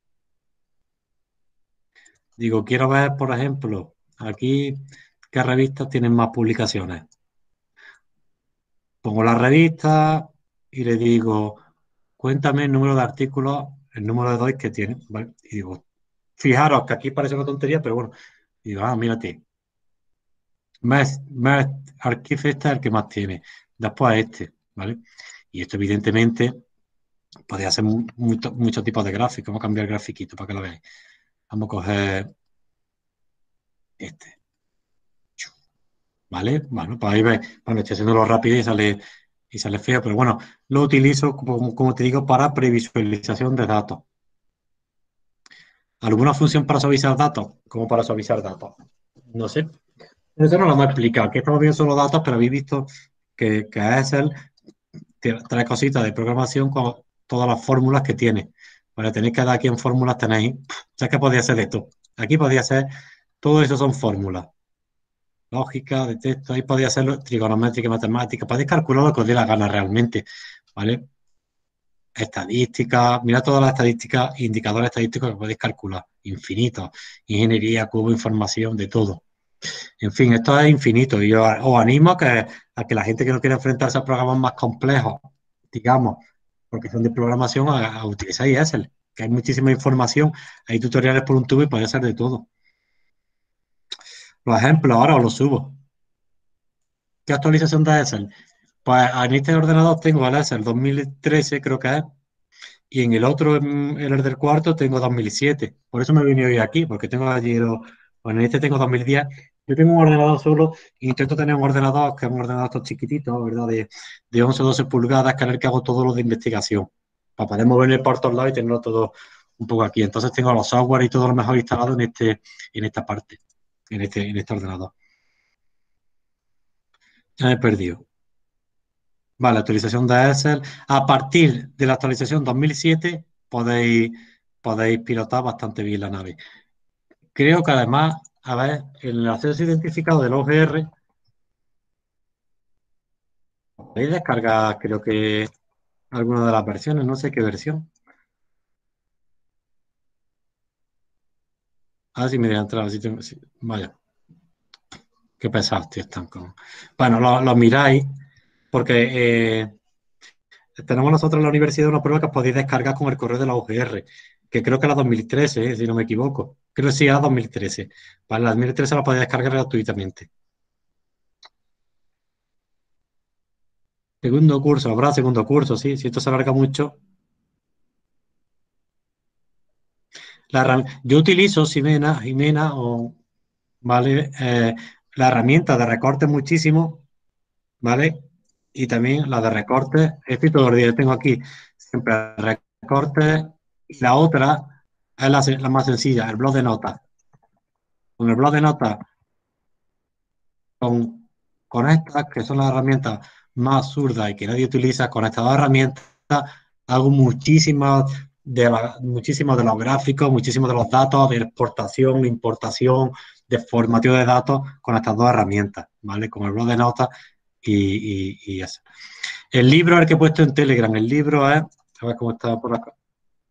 Digo, quiero ver, por ejemplo, aquí qué revistas tienen más publicaciones. Pongo la revista y le digo, cuéntame el número de artículos, el número de dois que tiene, ¿vale? Y digo, fijaros que aquí parece una tontería, pero bueno, y digo, ah, mírate, más, más Archive este es el que más tiene, después este, ¿vale? Y esto evidentemente podría ser mu- mucho- muchos tipos de gráficos, vamos a cambiar el grafiquito para que lo veáis. Vamos a coger este, ¿vale? Bueno, pues ahí veis, bueno, estoy haciéndolo rápido y sale, y sale feo, pero bueno, lo utilizo, como, como te digo, para previsualización de datos. ¿Alguna función para suavizar datos? ¿Cómo para suavizar datos? No sé. Eso no lo hemos explicado. Aquí estamos viendo solo datos, pero habéis visto que, que Excel tiene tres cositas de programación con todas las fórmulas que tiene. Bueno, tenéis que dar aquí en fórmulas, tenéis. Ya que podía ser esto. Aquí podía ser. Todo eso son fórmulas. Lógica, de texto. Ahí podía ser trigonométrica, matemática. Podéis calcular lo que os dé la gana realmente. ¿Vale? Estadística, mira todas las estadísticas, indicadores estadísticos que podéis calcular, infinitos, ingeniería, cubo, información, de todo. En fin, esto es infinito y yo os animo a que, a que la gente que no quiere enfrentarse a programas más complejos, digamos, porque son de programación, a, a utilizáis Excel, que hay muchísima información, hay tutoriales por un tubo y puede ser de todo. Los ejemplos ahora os los subo. ¿Qué actualización de Excel? Pues en este ordenador tengo el Excel dos mil trece, creo que es. Y en el otro, en el del cuarto, tengo dos mil siete. Por eso me he venido hoy aquí, porque tengo allí, los- bueno, en este tengo dos mil diez. Yo tengo un ordenador solo e intento tener un ordenador, que es un ordenador estos chiquitito, ¿verdad? De, de once o doce pulgadas, que es el que hago todo lo de investigación. Para poder moverme por todos lados y tenerlo todo un poco aquí. Entonces tengo los software y todo lo mejor instalado en este, en esta parte, en este, en este ordenador. Ya me he perdido. Vale, actualización de Excel. A partir de la actualización dos mil siete podéis, podéis pilotar bastante bien la nave. Creo que además, a ver, en el acceso identificado del O G R, podéis descargar, creo que alguna de las versiones, no sé qué versión. A ver si me dejan entrar. Si tengo- si- vaya, qué pesados tío, están con. Bueno, lo, lo miráis, porque eh, tenemos nosotros en la universidad una prueba que os podéis descargar con el correo de la O G R, que creo que era dos mil trece, eh, si no me equivoco. Creo que sí, era dos mil trece. Vale, la dos mil trece la podéis descargar gratuitamente. Segundo curso, habrá segundo curso, sí. Si esto se alarga mucho. La herram- yo utilizo Ximena, Jimena, o, ¿vale? Eh, la herramienta de recorte muchísimo, ¿vale? Y también la de recorte, estoy todo el día, tengo aquí. siempre recortes. Y la otra es la, la más sencilla, el blog de notas. Con el blog de notas, con, con estas, que son las herramientas más absurdas y que nadie utiliza, con estas dos herramientas hago muchísimas de, la, muchísimos de los gráficos, muchísimos de los datos de exportación, importación, de formateo de datos con estas dos herramientas, ¿vale? Con el blog de notas y, y, y eso. El libro es el que he puesto en Telegram. El libro es, a ver cómo está por acá.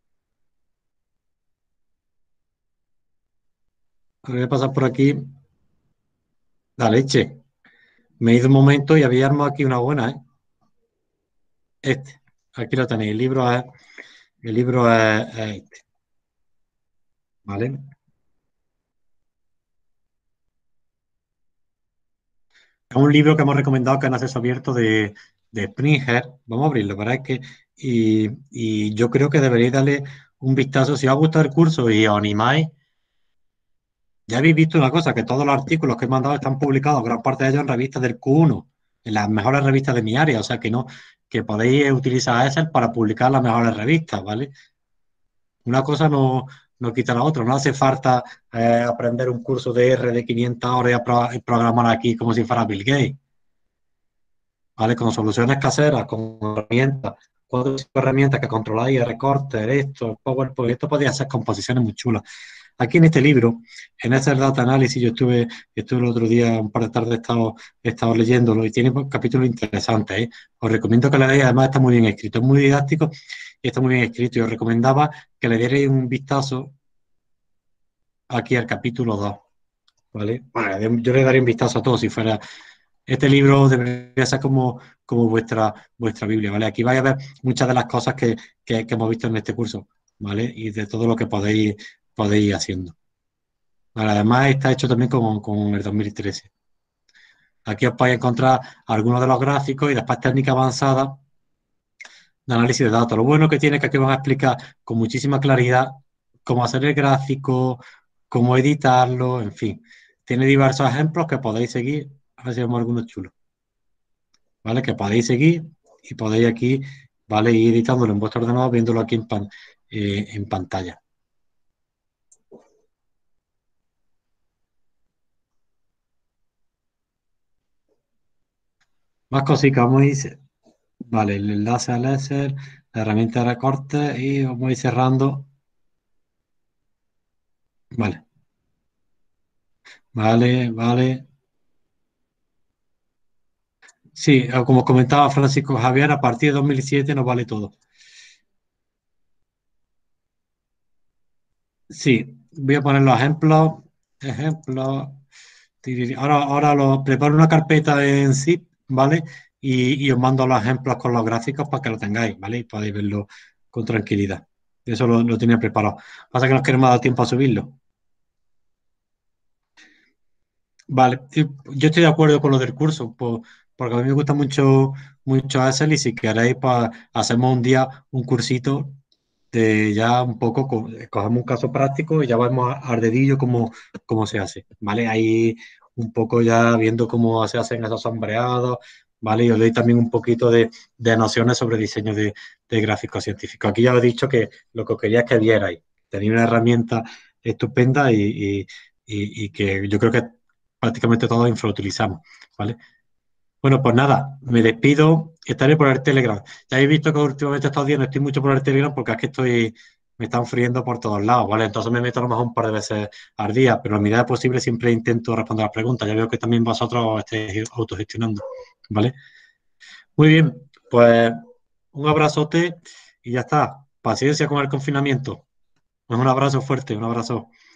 Voy a pasar por aquí. La leche. Me he ido un momento y había armado aquí una buena, ¿eh? Este. Aquí lo tenéis. El libro es, el libro es, es este, ¿vale? Es un libro que hemos recomendado que en acceso abierto de, de Springer. Vamos a abrirlo, para que y, y yo creo que deberéis darle un vistazo. Si os ha gustado el curso y os animáis, ya habéis visto una cosa, que todos los artículos que he mandado están publicados, gran parte de ellos en revistas del Q uno, en las mejores revistas de mi área, o sea que no, que podéis utilizar Excel para publicar las mejores revistas, ¿vale? Una cosa no, no quita la otra, no hace falta eh, aprender un curso de R de quinientas horas y, pro- y programar aquí como si fuera Bill Gates, ¿vale? Con soluciones caseras, con herramientas, cuatro o cinco herramientas que controláis, recortes, esto, PowerPoint, esto podía hacer composiciones muy chulas. Aquí en este libro, en ese Data Analysis, yo estuve, estuve el otro día, un par de tardes, he estado, he estado leyéndolo y tiene capítulos interesantes, ¿eh? Os recomiendo que lo leáis, además está muy bien escrito, es muy didáctico y está muy bien escrito. Y os recomendaba que le dierais un vistazo aquí al capítulo dos, ¿vale? Bueno, yo le daría un vistazo a todo si fuera. Este libro debería ser como, como vuestra, vuestra Biblia, ¿vale? Aquí vais a ver muchas de las cosas que, que, que hemos visto en este curso, ¿vale? Y de todo lo que podéis, podéis ir haciendo. Vale, además está hecho también con, con el dos mil trece. Aquí os podéis encontrar algunos de los gráficos y después técnicas avanzadas de análisis de datos. Lo bueno que tiene es que aquí van a explicar con muchísima claridad cómo hacer el gráfico, cómo editarlo, en fin. Tiene diversos ejemplos que podéis seguir. A ver si vemos algunos chulos, ¿vale? Que podéis seguir y podéis aquí, ¿vale? Ir editándolo en vuestro ordenador, viéndolo aquí en, pan- eh, en pantalla. Más cositas, vamos a ir, vale, el enlace al láser, la herramienta de recorte y vamos a ir cerrando. Vale, vale, vale. Sí, eh, como comentaba Francisco Javier, a partir de dos mil siete nos vale todo. Sí, voy a poner los ejemplos. Ejemplos. Tiriri. Ahora, ahora lo, preparo una carpeta en zip, ¿vale? Y, y os mando los ejemplos con los gráficos para que lo tengáis, ¿vale? Y podéis verlo con tranquilidad. Eso lo, lo tenía preparado. Pasa que no es que no me ha dado tiempo a subirlo. Vale, y yo estoy de acuerdo con lo del curso, po- porque a mí me gusta mucho, mucho Excel y si queréis, pues hacemos un día un cursito de ya un poco, co- cogemos un caso práctico y ya vamos a- al dedillo cómo, cómo se hace, ¿vale? Ahí un poco ya viendo cómo se hacen esos sombreados, ¿vale? Y os doy también un poquito de, de nociones sobre diseño de, de gráficos científicos. Aquí ya os he dicho que lo que os quería es que vierais. Tenía una herramienta estupenda y, y- y- y que yo creo que prácticamente todos infrautilizamos, ¿vale? Bueno, pues nada, me despido, estaré por el Telegram. Ya habéis visto que últimamente estos días no estoy mucho por el Telegram porque es que estoy, me están friendo por todos lados, ¿vale? Entonces me meto a lo mejor un par de veces al día, pero en mi medida posible siempre intento responder las preguntas. Ya veo que también vosotros os estáis autogestionando, ¿vale? Muy bien, pues un abrazote y ya está. Paciencia con el confinamiento. Un abrazo fuerte, un abrazo.